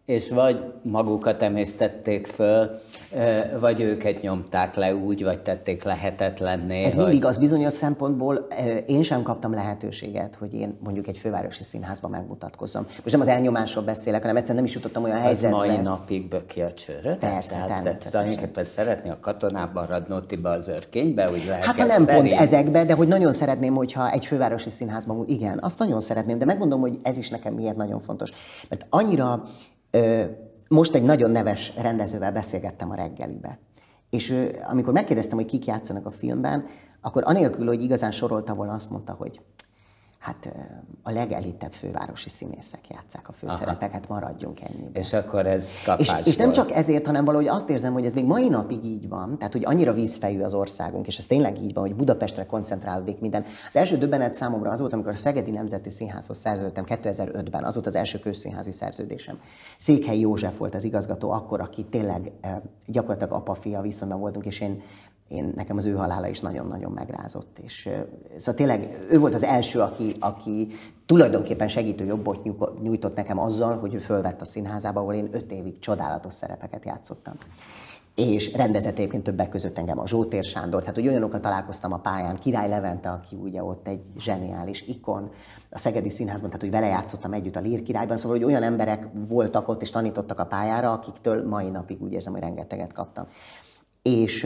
Speaker 2: és vagy magukat emésztették föl, vagy őket nyomták le úgy, vagy tették lehetetlenné.
Speaker 3: Ez
Speaker 2: hogy...
Speaker 3: mindig az bizonyos szempontból, én sem kaptam lehetőséget, hogy én mondjuk egy fővárosi színházban megmutatkozzam. Most nem az elnyomásról beszélek, hanem egyszerűen nem is jutottam olyan
Speaker 2: az
Speaker 3: helyzetbe.
Speaker 2: mai napig böki a csőröt?
Speaker 3: Persze,
Speaker 2: tehát,
Speaker 3: természetesen.
Speaker 2: tulajdonképpen szeretni a katonában, Radnótiba, az Örkénybe, úgy lehet.
Speaker 3: Hát ha nem szerint. Pont ezekbe, de hogy nagyon szeretném, hogyha egy fővárosi színházban, igen, azt nagyon szeretném, de megmondom, hogy ez is nekem miért nagyon fontos. Mert annyira, ö, most egy nagyon neves rendezővel beszélgettem a reggelibe, és ö, amikor megkérdeztem, hogy kik játszanak a filmben, akkor anélkül, hogy igazán sorolta volna, azt mondta, hogy hát a legelitebb fővárosi színészek játsszák a főszerepeket, maradjunk ennyiben.
Speaker 2: És akkor ez kapás
Speaker 3: és, és nem csak ezért, hanem valahogy azt érzem, hogy ez még mai napig így van, tehát hogy annyira vízfejű az országunk, és ez tényleg így van, hogy Budapestre koncentrálódik minden. Az első döbbenet számomra az volt, amikor a Szegedi Nemzeti Színházhoz szerződtem kétezer-ötben, az volt az első közszínházi szerződésem. Székhelyi József volt az igazgató akkor, aki tényleg gyakorlatilag apa-fia viszonyban voltunk, és én Én, nekem az ő halála is nagyon-nagyon megrázott. És, szóval tényleg ő volt az első, aki, aki tulajdonképpen segítő jobbot nyújtott nekem azzal, hogy ő fölvett a színházába, ahol én öt évig csodálatos szerepeket játszottam. És rendezett egyébként többek között engem a Zsótér Sándor, tehát hogy olyanokkal találkoztam a pályán, Király Levente, aki ugye ott egy zseniális ikon a Szegedi Színházban, tehát hogy vele játszottam együtt a Lír Királyban, szóval hogy olyan emberek voltak ott és tanítottak a pályára, akiktől mai napig úgy érzem, hogy rengeteget kaptam. És...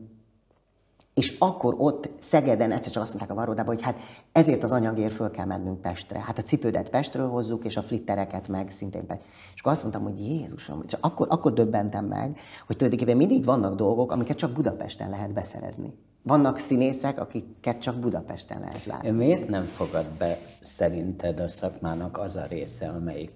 Speaker 3: És akkor ott Szegeden egyszer csak azt mondták a varródában, hogy hát ezért az anyagért föl kell mennünk Pestre. Hát a cipődet Pestről hozzuk, és a flittereket meg szintén Pest. És akkor azt mondtam, hogy Jézusom, és akkor, akkor döbbentem meg, hogy tulajdonképpen mindig vannak dolgok, amiket csak Budapesten lehet beszerezni. Vannak színészek, akiket csak Budapesten lehet látni.
Speaker 2: Miért nem fogad be szerinted a szakmának az a része, amelyik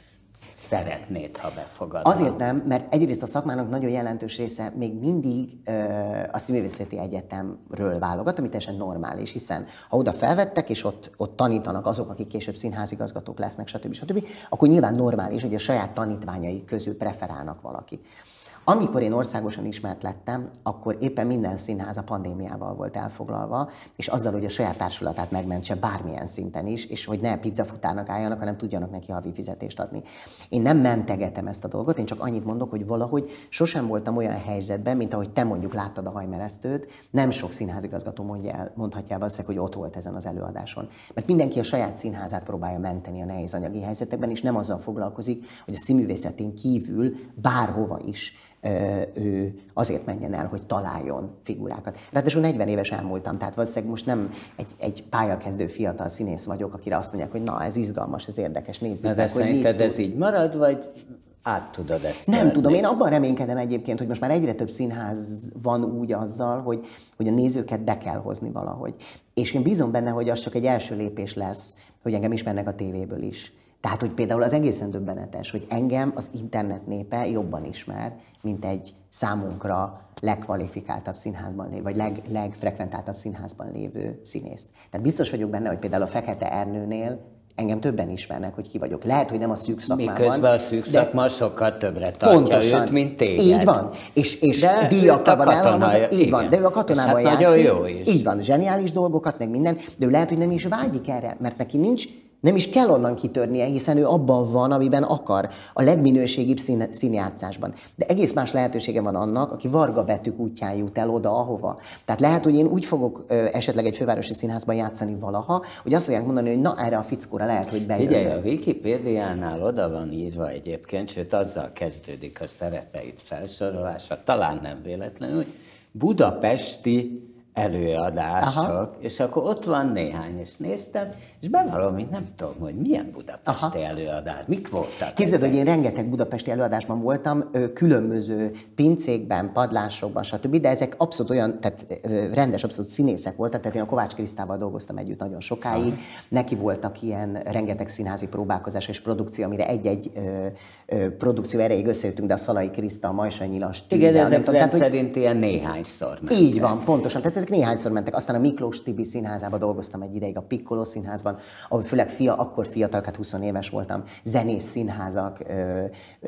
Speaker 2: szeretnéd, ha befogadna?
Speaker 3: Azért nem, mert egyrészt a szakmának nagyon jelentős része még mindig ö, a Színművészeti Egyetemről válogat, ami teljesen normális, hiszen ha oda felvettek, és ott, ott tanítanak azok, akik később színházigazgatók lesznek, stb. stb., akkor nyilván normális, hogy a saját tanítványai közül preferálnak valakit. Amikor én országosan ismert lettem, akkor éppen minden színház a pandémiával volt elfoglalva, és azzal, hogy a saját társulatát megmentse bármilyen szinten is, és hogy ne pizzafutárnak álljanak, hanem tudjanak neki havi fizetést adni. Én nem mentegetem ezt a dolgot, én csak annyit mondok, hogy valahogy sosem voltam olyan helyzetben, mint ahogy te mondjuk láttad a Hajmeresztőt, nem sok színházigazgató mondja el, mondhatja el valószínűleg, hogy ott volt ezen az előadáson. Mert mindenki a saját színházát próbálja menteni a nehéz anyagi helyzetekben, és nem azzal foglalkozik, hogy a színművészetén kívül bárhova is ő azért menjen el, hogy találjon figurákat. Ráadásul negyven éves elmúltam, tehát valószínűleg most nem egy, egy pályakezdő fiatal színész vagyok, akire azt mondják, hogy na, ez izgalmas, ez érdekes, nézzük
Speaker 2: na,
Speaker 3: meg, hogy
Speaker 2: szerinted ez így marad, vagy át tudod ezt
Speaker 3: Nem
Speaker 2: tenni?
Speaker 3: tudom, én abban reménykedem egyébként, hogy most már egyre több színház van úgy azzal, hogy, hogy a nézőket be kell hozni valahogy. És én bízom benne, hogy az csak egy első lépés lesz, hogy engem ismernek a tévéből is. Tehát, hogy például az egészen döbbenetes, hogy engem az internet népe jobban ismer, mint egy számunkra legkvalifikáltabb színházban lévő, vagy leg, legfrekventáltabb színházban lévő színészt. Tehát biztos vagyok benne, hogy például a Fekete Ernőnél engem többen ismernek, hogy ki vagyok. Lehet, hogy nem a szűk szakmában.
Speaker 2: Miközben a szűk szakma sokkal többre tartja pontosan őt, mint téged.
Speaker 3: Így van. És, és díjakkal van elhalmozva. Így van, de ő a katonában
Speaker 2: hát
Speaker 3: játszik.
Speaker 2: Jó is.
Speaker 3: Így van, zseniális dolgokat, meg minden, de ő lehet, hogy nem is vágyik erre, mert neki nincs, nem is kell onnan kitörnie, hiszen ő abban van, amiben akar, a legminőségibb szín, színjátszásban. De egész más lehetősége van annak, aki Varga betűk útján jut el oda, ahova. Tehát lehet, hogy én úgy fogok ö, esetleg egy fővárosi színházban játszani valaha, hogy azt fogják mondani, hogy na, erre a fickóra lehet, hogy bejön.
Speaker 2: Figyelj, a Wikipédiánál oda van írva egyébként, sőt azzal kezdődik a szerepeit felsorolása, talán nem véletlenül, hogy budapesti előadások, aha, és akkor ott van néhány, és néztem, és bevallom, hogy nem tudom, hogy milyen budapesti aha előadás, mik voltak.
Speaker 3: Képzeld, hogy én rengeteg budapesti előadásban voltam, különböző pincékben, padlásokban, stb., de ezek abszolút olyan, tehát rendes, abszolút színészek voltak, tehát én a Kovács Krisztával dolgoztam együtt nagyon sokáig, aha, neki voltak ilyen rengeteg színházi próbálkozás és produkció, amire egy-egy ö, ö, produkció erejéig összejöttünk, de a Szalai Kriszta, a Majsai Nyilas,
Speaker 2: igen, ezek rendszerint ilyen néhányszor.
Speaker 3: Így van, pontosan. Tehát ezek néhányszor mentek. Aztán a Miklós Tibi színházában dolgoztam egy ideig, a Piccolo színházban, ahol főleg fia, akkor fiatal, hát húsz éves voltam, zenész színházak, ö,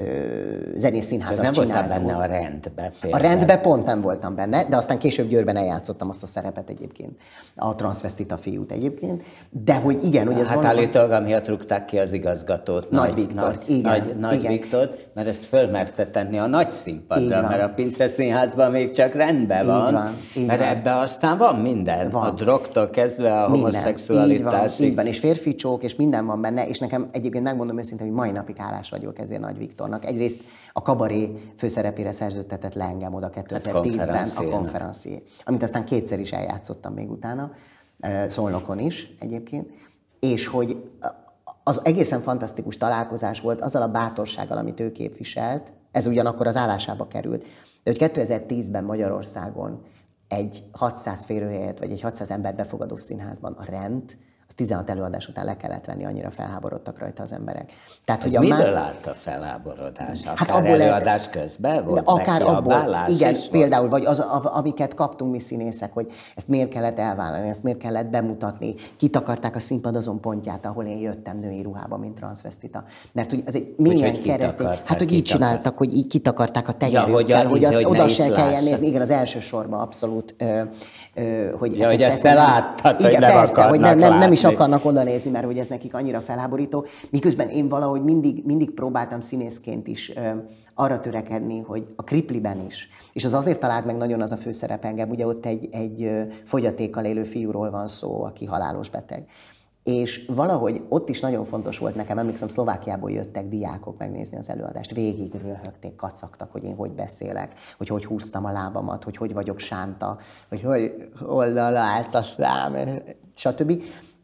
Speaker 3: ö, zenész színházak
Speaker 2: nem voltál
Speaker 3: csináltam.
Speaker 2: benne a rendbe például.
Speaker 3: A rendbe pont nem voltam benne, de aztán később Győrben eljátszottam azt a szerepet egyébként, a transvestita fiút egyébként, de hogy igen, hogy ez
Speaker 2: hát
Speaker 3: valami...
Speaker 2: állítólag amiatt rúgták ki az igazgatót,
Speaker 3: Nagy Viktort, igen,
Speaker 2: Nagy, Nagy
Speaker 3: igen.
Speaker 2: Viktort, mert ezt fölmerte tenni a nagy színpadra,
Speaker 3: Így van.
Speaker 2: mert a Pince Színházban még csak rendben
Speaker 3: Így
Speaker 2: van,
Speaker 3: van, így
Speaker 2: mert
Speaker 3: van.
Speaker 2: ebbe aztán van minden,
Speaker 3: Van.
Speaker 2: a drogtól kezdve a
Speaker 3: Minden.
Speaker 2: homoszexualitásig.
Speaker 3: Így van, így van, és férfi csók, és minden van benne, és nekem egyébként megmondom őszintén, hogy mai napig hálás vagyok ezért Nagy Viktornak. Egyrészt a Kabaré főszerepére szerződtetett le engem oda kétezer-tízben a Konferencié, amit aztán kétszer is eljátszottam még utána, Szolnokon is egyébként, és hogy az egészen fantasztikus találkozás volt azzal a bátorsággal, amit ő képviselt, ez ugyanakkor az állásába került, de hogy kétezer-tízben Magyarországon egy hatszáz férőhelyet, vagy egy hatszáz embert befogadó színházban a rend, az tizenhat előadás után le kellett venni, annyira felháborodtak rajta az emberek. Tehát,
Speaker 2: Ez
Speaker 3: hogy a
Speaker 2: miből
Speaker 3: má...
Speaker 2: állt a felháborodás? Akár
Speaker 3: Hát
Speaker 2: hát
Speaker 3: abból
Speaker 2: előadás
Speaker 3: egy...
Speaker 2: közben volt?
Speaker 3: Akár abból, igen,
Speaker 2: is
Speaker 3: például, vagy az, amiket kaptunk mi színészek, hogy ezt miért kellett elvállalni, ezt miért kellett bemutatni, kitakarták a színpad azon pontját, ahol én jöttem női ruhába, mint transvestita. Mert hogy ez egy mélyen
Speaker 2: hogy
Speaker 3: keresztény,
Speaker 2: kitakarták,
Speaker 3: hát hogy így
Speaker 2: kitakart.
Speaker 3: csináltak, hogy így kitakarták a
Speaker 2: Ja,
Speaker 3: tenyerükkel,
Speaker 2: hogy,
Speaker 3: hogy,
Speaker 2: a,
Speaker 3: azt
Speaker 2: hogy
Speaker 3: oda
Speaker 2: ne
Speaker 3: se
Speaker 2: is
Speaker 3: kelljen
Speaker 2: lássad.
Speaker 3: nézni, igen, az első sorban abszolút, ö, ö, hogy...
Speaker 2: Ja, hogy ezt te
Speaker 3: nekik-
Speaker 2: láttad, hogy
Speaker 3: igen,
Speaker 2: nem
Speaker 3: persze, hogy nem,
Speaker 2: akarnak
Speaker 3: nem, nem is
Speaker 2: látni.
Speaker 3: akarnak oda nézni, mert hogy ez nekik annyira felháborító. Miközben én valahogy mindig, mindig próbáltam színészként is ö, arra törekedni, hogy a Kripliben is, és az azért talált meg nagyon az a főszerep engem, ugye ott egy, egy ö, fogyatékkal élő fiúról van szó, aki halálos beteg. És valahogy ott is nagyon fontos volt nekem, emlékszem, Szlovákiából jöttek diákok megnézni az előadást, végig röhögték, kacagtak, hogy én hogy beszélek, hogy hogy húztam a lábamat, hogy hogy vagyok sánta, hogy hogy oldalra állt a szám, stb.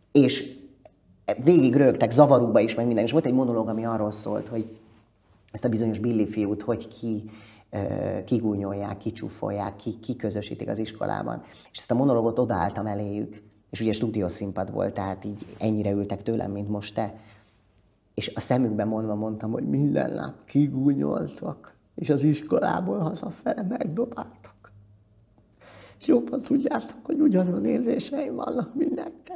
Speaker 3: És végig röhögtek, zavaróba is, meg minden. És volt egy monológ, ami arról szólt, hogy ezt a bizonyos Billy fiút, hogy ki kigúnyolják, kicsúfolják, ki, kiközösítik az iskolában. És ezt a monológot odaálltam eléjük, és ugye stúdiószínpad volt, tehát így ennyire ültek tőlem, mint most te. És a szemükben mondva mondtam, hogy minden nap kigúnyoltak, és az iskolából hazafele megdobáltak. És jobban tudjátok, hogy ugyanolyan érzéseim vannak mindenkinek.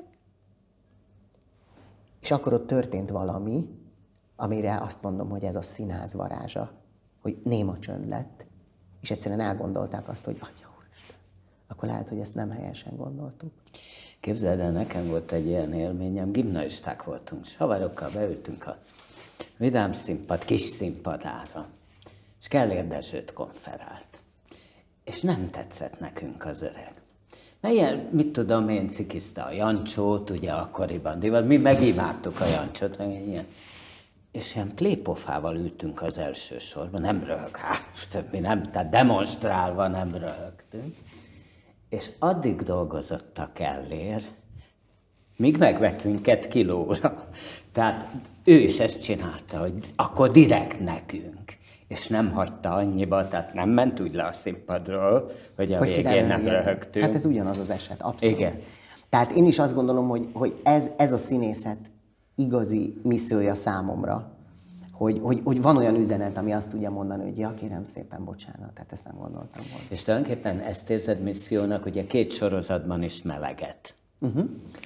Speaker 3: És akkor ott történt valami, amire azt mondom, hogy ez a színház varázsa, hogy néma csönd lett, és egyszerűen elgondolták azt, hogy Atya Úristen, akkor lehet, hogy ezt nem helyesen gondoltuk.
Speaker 2: Képzeld el, nekem volt egy ilyen élményem, gimnazisták voltunk, savarokkal beültünk a Vidám színpad, kis színpadára, és Kellér Dezsőt konferált. És nem tetszett nekünk az öreg. Na ilyen, mit tudom én, cikizte a Jancsót, ugye akkoriban divat, mi megimádtuk a Jancsót, meg ilyen. És ilyen plépofával ültünk az első sorban, nem röhög, hát, mi nem, tehát demonstrálva nem röhögtünk. És addig dolgozott a Kellér, míg megvett minket kilóra. Tehát ő is ezt csinálta, hogy akkor direkt nekünk. És nem hagyta annyiba, tehát nem ment úgy le a színpadról, hogy a
Speaker 3: Hogy ti
Speaker 2: végén nem
Speaker 3: röhögjetek.
Speaker 2: röhögtünk.
Speaker 3: Hát ez ugyanaz az eset, abszolút.
Speaker 2: Igen.
Speaker 3: Tehát én is azt gondolom, hogy, hogy ez, ez a színészet igazi missziója számomra, hogy, hogy, hogy van olyan üzenet, ami azt tudja mondani, hogy ja, kérem szépen, bocsánat, tehát ezt nem gondoltam volna.
Speaker 2: És tulajdonképpen ezt érzed missziónak, ugye két sorozatban is meleget. Uh-huh.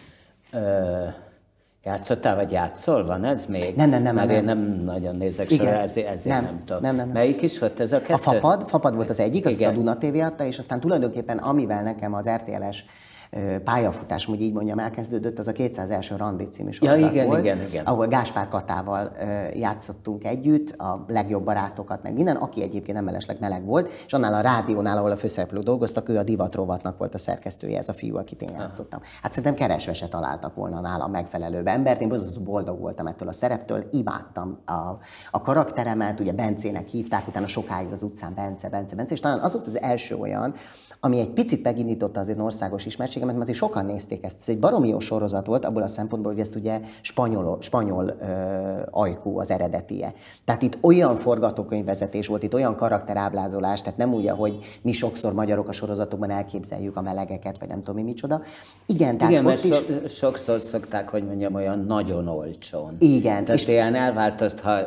Speaker 2: Ö, játszottál, vagy játszol? Van ez még?
Speaker 3: Nem, nem, nem.
Speaker 2: Mert
Speaker 3: nem,
Speaker 2: én
Speaker 3: nem.
Speaker 2: nem nagyon nézek
Speaker 3: Igen.
Speaker 2: sorra, ezért, ezért nem,
Speaker 3: Nem,
Speaker 2: nem tudom.
Speaker 3: nem, nem, nem.
Speaker 2: Melyik is volt ez a kettő?
Speaker 3: A Fapad, Fapad volt az egyik, azt
Speaker 2: Igen.
Speaker 3: a Duna té vé adta, és aztán tulajdonképpen amivel nekem az er té el-es pályafutásom, hogy így mondjam, elkezdődött, az a kétszáz első randi című sorozat
Speaker 2: Ja, igen,
Speaker 3: volt,
Speaker 2: igen, igen.
Speaker 3: ahol Gáspár Katával játszottunk együtt, a legjobb barátokat, meg minden, aki egyébként nem mellesleg meleg volt, és annál a rádiónál, ahol a főszereplők dolgoztak, ő a divatrovatnak volt a szerkesztője, ez a fiú, akit én játszottam. Hát szerintem keresve se találtak volna nálam megfelelőbb embert, én borzasztó boldog voltam ettől a szereptől, imádtam a, a karakteremet, ugye Bencének hívták, utána sokáig az utcán Bence, Bence, Bence, és talán az volt az első olyan, ami egy picit megindította azért országos ismertségemet, mert azért sokan nézték ezt. Ez egy baromi jó sorozat volt abból a szempontból, hogy ezt ugye spanyol, spanyol ö, ajkú az eredetie. Tehát itt olyan forgatókönyvvezetés volt, itt olyan karakterábrázolás, tehát nem úgy, ahogy mi sokszor magyarok a sorozatokban elképzeljük a melegeket, vagy nem tudom mi micsoda. Igen, tehát
Speaker 2: Igen,
Speaker 3: ott
Speaker 2: mert
Speaker 3: is...
Speaker 2: so, sokszor szokták, hogy mondjam, olyan nagyon olcsón.
Speaker 3: Igen.
Speaker 2: Tehát
Speaker 3: és
Speaker 2: ilyen elváltozt ha,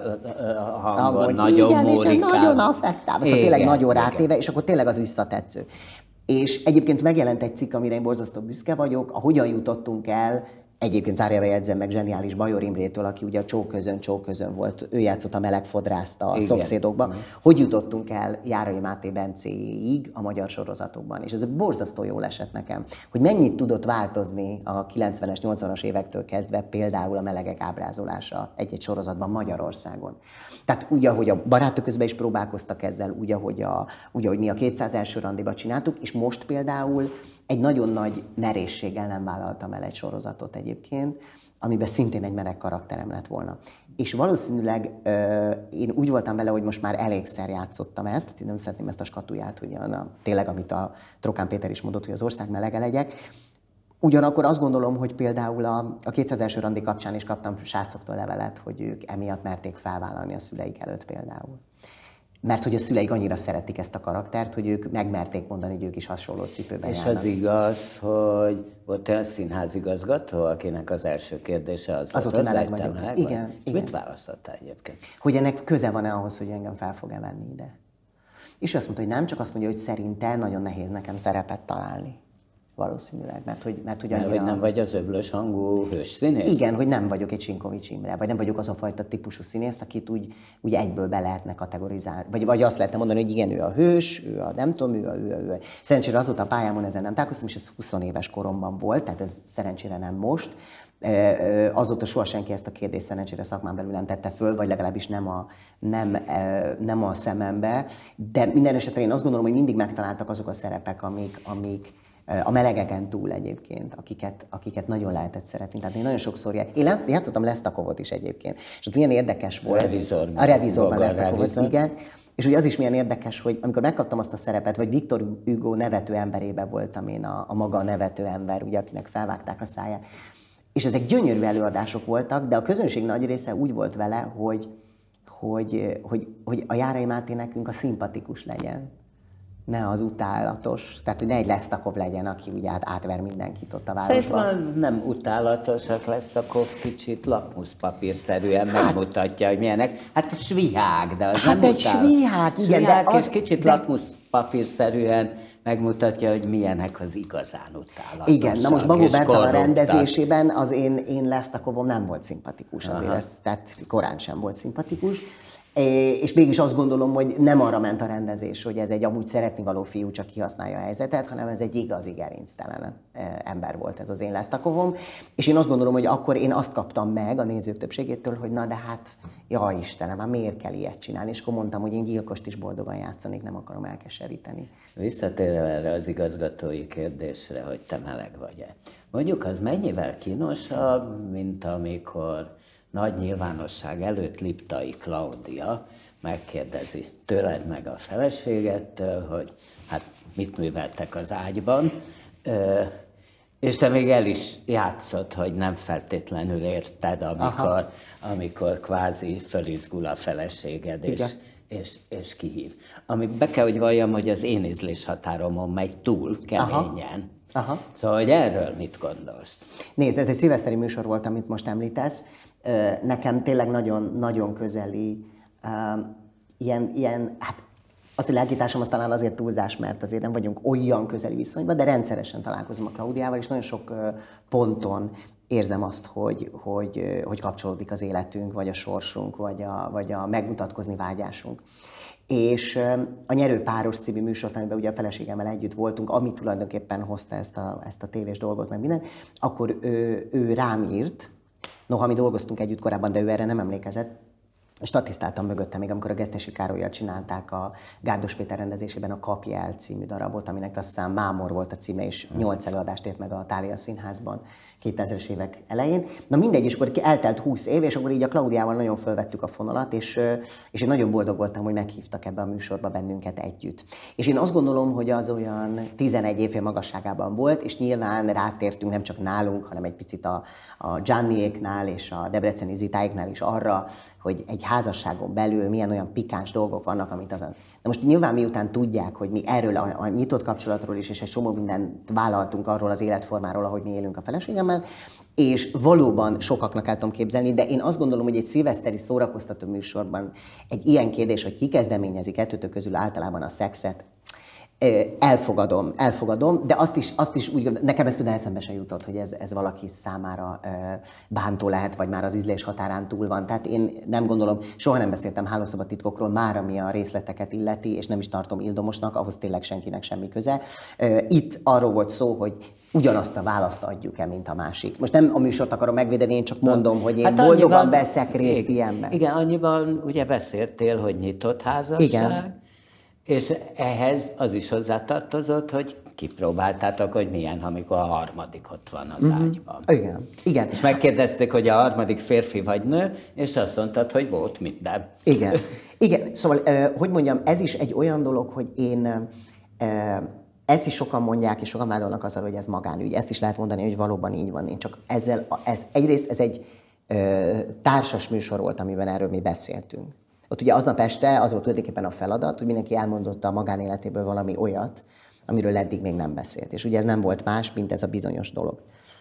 Speaker 2: hangon,
Speaker 3: Ahol,
Speaker 2: nagyon
Speaker 3: igen, és
Speaker 2: mórikál.
Speaker 3: nagyon affektál, szóval tényleg nagyon
Speaker 2: igen.
Speaker 3: rátéve, és akkor tényleg az visszatetsző. És egyébként megjelent egy cikk, amire én borzasztó büszke vagyok, a hogyan jutottunk el, egyébként zárjába jegyzem meg zseniális Bajor Imrétől, aki ugye a Csóközön, Csóközön volt, ő játszott a melegfodrászt a Szomszédokban. Mm. Hogy jutottunk el Járai Máté Bencéig a magyar sorozatokban. És ez borzasztó jól esett nekem, hogy mennyit tudott változni a kilencvenes, nyolcvanas évektől kezdve például a melegek ábrázolása egy-egy sorozatban Magyarországon. Tehát úgy, ahogy a Barátok közben is próbálkoztak ezzel, úgy, ahogy, a, úgy, ahogy mi a kétszáz első randiba csináltuk, és most például egy nagyon nagy merészséggel nem vállaltam el egy sorozatot egyébként, amiben szintén egy meleg karakterem lett volna. És valószínűleg ö, én úgy voltam vele, hogy most már elégszer játszottam ezt, én nem szeretném ezt a skatuját, hogy a, tényleg, amit a Trokán Péter is mondott, hogy az ország melege legyek. Ugyanakkor azt gondolom, hogy például a, a kétszáz első randi kapcsán is kaptam srácoktól levelet, hogy ők emiatt merték felvállalni a szüleik előtt például. Mert hogy a szüleik annyira szeretik ezt a karaktert, hogy ők megmerték mondani, hogy ők is hasonló cipőben
Speaker 2: És
Speaker 3: járnak.
Speaker 2: az igaz, hogy volt olyan színházigazgató, akinek az első kérdése az, az volt,
Speaker 3: hogy meleg vagyok.
Speaker 2: Meleg
Speaker 3: igen,
Speaker 2: vagy?
Speaker 3: igen.
Speaker 2: Mit választottál egyébként?
Speaker 3: Hogy ennek köze van-e ahhoz, hogy engem fel fog-e venni ide. És azt mondta, hogy nem, csak azt mondja, hogy szerinte nagyon nehéz nekem szerepet találni. Valószínűleg, mert hogy, mert, hogy, annyira...
Speaker 2: mert hogy nem vagy az öblös hangú hős színész?
Speaker 3: Igen, hogy nem vagyok egy Sinkovics Imre, vagy nem vagyok az a fajta típusú színész, akit úgy, úgy egyből be lehetne kategorizálni. Vagy, vagy azt lehetne mondani, hogy igen, ő a hős, ő a nem tudom, ő a ő a ő. Szerencsére azóta a pályámon ezen nem találkoztam, és ez húsz éves koromban volt, tehát ez szerencsére nem most. Azóta soha senki ezt a kérdést szerencsére szakmán belül nem tette föl, vagy legalábbis nem a, nem, nem a szemembe. De minden esetre én azt gondolom, hogy mindig megtaláltak azok a szerepek, amik, amik a melegeken túl egyébként, akiket, akiket nagyon lehetett szeretni. Tehát én nagyon sokszor én játszottam Lesztakovot is egyébként, és ott milyen érdekes volt.
Speaker 2: Revizorban.
Speaker 3: A Revizorban Lesztakovot, igen. És ugye az is milyen érdekes, hogy amikor megkaptam azt a szerepet, vagy Viktor Hugo nevető emberében voltam én a, a maga nevető ember, ugye, akinek felvágták a száját. És ezek gyönyörű előadások voltak, de a közönség nagy része úgy volt vele, hogy, hogy, hogy, hogy a Járai Máté nekünk a szimpatikus legyen. Ne az utálatos, tehát hogy ne egy Lesztakov legyen, aki ugye át, átver mindenkit ott a városban.
Speaker 2: Szerintem nem utálatosak, Lesztakov kicsit lakmuszpapírszerűen megmutatja, hogy milyenek. Hát svihák, de az
Speaker 3: hát
Speaker 2: nem
Speaker 3: egy svihák, igen,
Speaker 2: svihák,
Speaker 3: de az...
Speaker 2: és kicsit
Speaker 3: de...
Speaker 2: lakmuszpapírszerűen megmutatja, hogy milyenek az igazán utálatosak.
Speaker 3: Igen, na most Bagó Bertalan rendezésében az én, én Lesztakovom nem volt szimpatikus, azért ez, tehát korán sem volt szimpatikus. És mégis azt gondolom, hogy nem arra ment a rendezés, hogy ez egy amúgy szeretnivaló fiú csak kihasználja a helyzetet, hanem ez egy igazi gerinctelen ember volt ez az én Lesztakovom. És én azt gondolom, hogy akkor én azt kaptam meg a nézők többségétől, hogy na de hát, jaj Istenem, hát miért kell ilyet csinálni? És akkor mondtam, hogy én gyilkost is boldogan játszanék, nem akarom elkeseríteni.
Speaker 2: Visszatérve erre az igazgatói kérdésre, hogy te meleg vagy-e. Mondjuk az mennyivel kínosabb, mint amikor nagy nyilvánosság előtt Liptai Klaudia megkérdezi tőled meg a feleségettől, hogy hát mit műveltek az ágyban, és te még el is játszott, hogy nem feltétlenül érted, amikor, amikor kvázi fölizgul a feleséged, és, és, és kihív. Ami be kell, hogy valljam, hogy az én ízlés határomon megy túl keményen. Aha. Aha. Szóval, hogy erről mit gondolsz?
Speaker 3: Nézd, ez egy szilveszteri műsor volt, amit most említesz. Nekem tényleg nagyon, nagyon közeli uh, ilyen, ilyen, hát az, hogy lelkitársam az talán azért túlzás, mert azért nem vagyunk olyan közeli viszonyban, de rendszeresen találkozom a Klaudiával, és nagyon sok uh, ponton érzem azt, hogy, hogy, uh, hogy kapcsolódik az életünk, vagy a sorsunk, vagy a, vagy a megmutatkozni vágyásunk. És uh, a Nyerő páros című műsort, amiben ugye a feleségemmel együtt voltunk, ami tulajdonképpen hozta ezt a, ezt a tévés dolgot, meg minden, akkor ő, ő rám írt. Noha mi dolgoztunk együtt korábban, de ő erre nem emlékezett. Statisztáltam mögöttem, még amikor a Gesztesi Károlyal csinálták a Gárdos Péter rendezésében a Kapj el című darabot, aminek azt hiszem Mámor volt a címe, és nyolc előadást ért meg a Thália Színházban kétezres évek elején. Na mindegy, és akkor eltelt húsz év, és akkor így a Klaudiával nagyon fölvettük a fonalat, és, és én nagyon boldog voltam, hogy meghívtak ebbe a műsorba bennünket együtt. És én azt gondolom, hogy az olyan tizenegy évfél magasságában volt, és nyilván rátértünk nem csak nálunk, hanem egy picit a, a Gianniéknál és a debreceni Zitáiknál is arra, hogy egy házasságon belül milyen olyan pikáns dolgok vannak, amit azon... De most nyilván miután tudják, hogy mi erről a, a nyitott kapcsolatról is, és egy csomó mindent vállaltunk arról az életformáról, ahogy mi élünk a feleségemmel, és valóban sokaknak el tudom képzelni, de én azt gondolom, hogy egy szilveszteri szórakoztató műsorban egy ilyen kérdés, hogy ki kezdeményezi kettőtök közül általában a szexet, Elfogadom, elfogadom, de azt is, azt is úgy gondolom, nekem ez például eszembe se jutott, hogy ez, ez valaki számára bántó lehet, vagy már az ízlés határán túl van. Tehát én nem gondolom, soha nem beszéltem hálószobatitkokról, már ami a részleteket illeti, és nem is tartom ildomosnak, ahhoz tényleg senkinek semmi köze. Itt arról volt szó, hogy ugyanazt a választ adjuk-e, mint a másik. Most nem a műsort akarom megvédeni, én csak mondom, hogy én hát boldogan annyiban, veszek részt
Speaker 2: igen,
Speaker 3: ilyenben.
Speaker 2: Igen, annyiban ugye beszéltél, hogy nyitott házasság. Igen. És ehhez az is hozzátartozott, hogy kipróbáltátok, hogy milyen, amikor a harmadik ott van az mm-hmm. ágyban.
Speaker 3: Igen, igen.
Speaker 2: És megkérdezték, hogy a harmadik férfi vagy nő, és azt mondtad, hogy volt minden.
Speaker 3: Igen, igen. Szóval, eh, hogy mondjam, ez is egy olyan dolog, hogy én... Eh, ezt is sokan mondják, és sokan vádolnak azzal, hogy ez magánügy. Ezt is lehet mondani, hogy valóban így van. Én csak ezzel, ez, egyrészt ez egy ö, társas műsor volt, amiben erről mi beszéltünk. Ott ugye aznap este az volt tulajdonképpen a feladat, hogy mindenki elmondotta a magánéletéből valami olyat, amiről eddig még nem beszélt. És ugye ez nem volt más, mint ez a bizonyos dolog.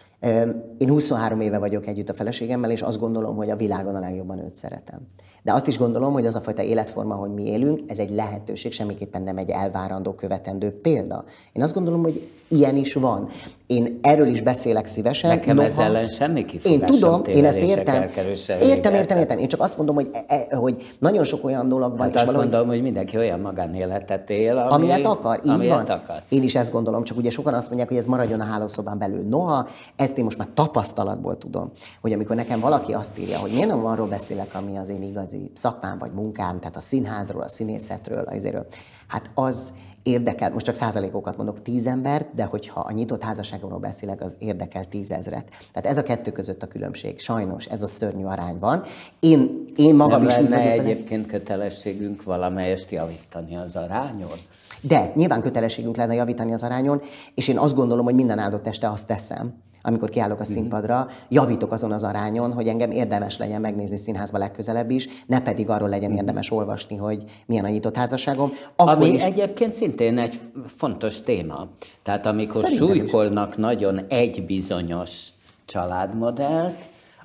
Speaker 3: Én huszonhárom éve vagyok együtt a feleségemmel, és azt gondolom, hogy a világon a legjobban őt szeretem. De azt is gondolom, hogy az a fajta életforma, hogy mi élünk, ez egy lehetőség, semmiképpen nem egy elvárandó, követendő példa. Én azt gondolom, hogy ilyen is van. Én erről is beszélek szívesen.
Speaker 2: Nekem noha... ezzel ellen semmi kifogásom.
Speaker 3: Én tudom, én ezt értem. Értem, értem, értem. Én csak azt mondom, hogy, e, hogy nagyon sok olyan dolog van.
Speaker 2: Hát azt valahogy... gondolom, hogy mindenki olyan magánéletet él, ami...
Speaker 3: amilyet akar. Így
Speaker 2: amilyet
Speaker 3: van.
Speaker 2: Akar.
Speaker 3: Én is ezt gondolom, csak ugye sokan azt mondják, hogy ez maradjon a hálószobán belül. Noha, ezt én most már tapasztalatból tudom, hogy amikor nekem valaki azt írja, hogy miért nem arról beszélek, ami az én igazi szakmám vagy munkám, tehát a színházról, a színészetről, azért, hát az érdekel, most csak százalékokat mondok, tíz embert, de hogyha a nyitott házasságomról beszélek, az érdekel tízezret. Tehát ez a kettő között a különbség. Sajnos ez a szörnyű arány van. Én, én magam
Speaker 2: nem
Speaker 3: is
Speaker 2: lenne
Speaker 3: úgy vagyok,
Speaker 2: egyébként kötelességünk valamelyest javítani az arányon?
Speaker 3: De nyilván kötelességünk lenne javítani az arányon, és én azt gondolom, hogy minden áldott este azt teszem, amikor kiállok a színpadra, javítok azon az arányon, hogy engem érdemes legyen megnézni színházba legközelebb is, ne pedig arról legyen érdemes olvasni, hogy milyen a nyitott házasságom. Akkor
Speaker 2: Ami
Speaker 3: is...
Speaker 2: egyébként szintén egy fontos téma. Tehát amikor
Speaker 3: Szerintem
Speaker 2: súlykolnak is nagyon egy bizonyos családmodellt,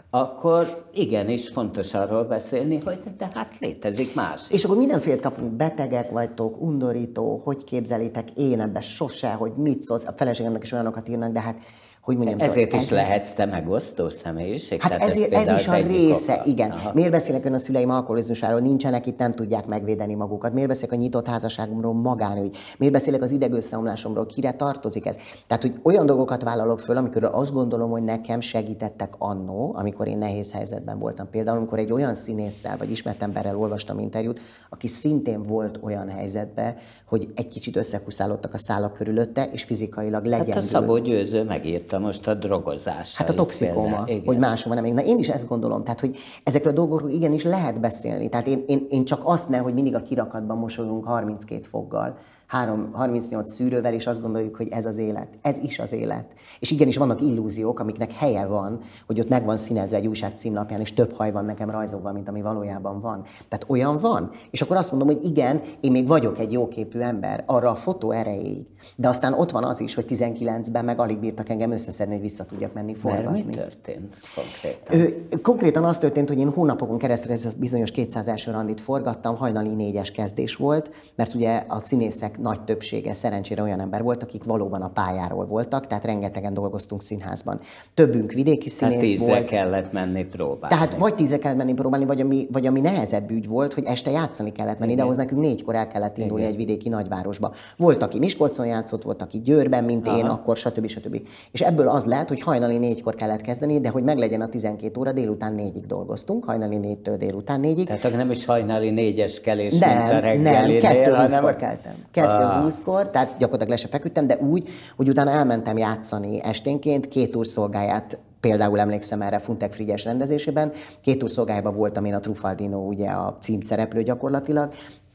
Speaker 2: akkor igenis fontos arról beszélni, hogy de hát létezik más.
Speaker 3: És akkor mindenfélét kapunk, betegek vagytok, undorító, hogy képzelitek, én ebbe sose, hogy mit szólsz, a feleségemnek is olyanokat írnak, de hát hogy mondjam,
Speaker 2: ezért
Speaker 3: szóval,
Speaker 2: is ezért... lehetsz te megosztó személyiség?
Speaker 3: Hát
Speaker 2: tehát
Speaker 3: ezért, ez, ez is a része,
Speaker 2: oka.
Speaker 3: igen.
Speaker 2: Aha.
Speaker 3: Miért beszélnek ön a szüleim alkoholizmusáról, nincsenek itt, nem tudják megvédeni magukat? Miért beszélek a nyitott házasságomról, magánügy? Miért beszélek az idegösszeomlásomról, kire tartozik ez? Tehát, hogy olyan dolgokat vállalok föl, amikor azt gondolom, hogy nekem segítettek annó, amikor én nehéz helyzetben voltam. Például, amikor egy olyan színésszel vagy ismert emberrel olvastam interjút, aki szintén volt olyan helyzetben, hogy egy kicsit összekuszálódtak a szálak körülötte, és fizikailag legyengült.
Speaker 2: Hát a Szabó Győző megírta most a drogozás.
Speaker 3: Hát a toxikóma, hogy máshova nem. Na én is ezt gondolom, tehát hogy ezekről a dolgokról igenis lehet beszélni. Tehát én, én, én csak azt ne, hogy mindig a kirakatban mosolyunk harminckét foggal, három, harmincnyolc szűrővel, és azt gondoljuk, hogy ez az élet. Ez is az élet. És igenis vannak illúziók, amiknek helye van, hogy ott meg van színezve egy újság címlapján, és több haj van nekem rajzolva, mint ami valójában van. Tehát olyan van. És akkor azt mondom, hogy igen, én még vagyok egy jóképű ember, arra a fotó erejéig. De aztán ott van az is, hogy tizenkilencben meg alig bírtak engem összeszedni, hogy vissza tudjak menni forgatni.
Speaker 2: Mert mi történt konkrétan?
Speaker 3: Ö, konkrétan az történt, hogy én hónapokon keresztül ez a bizonyos kétszáz első randit forgattam, hajnali négyes kezdés volt, mert ugye a színészek nagy többsége szerencsére olyan ember volt, akik valóban a pályáról voltak, tehát rengetegen dolgoztunk színházban. Többünk vidéki színész
Speaker 2: tehát tízre
Speaker 3: volt.
Speaker 2: kellett menni próbálni.
Speaker 3: Tehát vagy tízre kellett menni próbálni, vagy ami, vagy ami nehezebb ügy volt, hogy este játszani kellett menni, igen. De ahhoz nekünk négykor el kellett indulni, igen. Egy vidéki nagyvárosba. Volt, aki Miskolcon játszott, volt, aki Győrben, mint aha. Én, akkor stb. stb. És ebből az lett, hogy hajnali négykor kellett kezdeni, de hogy meglegyen a tizenkét óra, délután négyig dolgoztunk, hajnali négytől délután négyig.
Speaker 2: Tehát nem is hajnali négyes kelés,
Speaker 3: nem,
Speaker 2: mint a reggelinél,
Speaker 3: nem, kettő
Speaker 2: hanem...
Speaker 3: húszkor keltem. Kettő húszkor, tehát gyakorlatilag le se feküdtem, de úgy, hogy utána elmentem játszani esténként, két úr szolgáját, például emlékszem erre Funtek Frigyes rendezésében, két úr szolgájában voltam én a Trufaldino, ugye a címszereplő gyakorlatilag,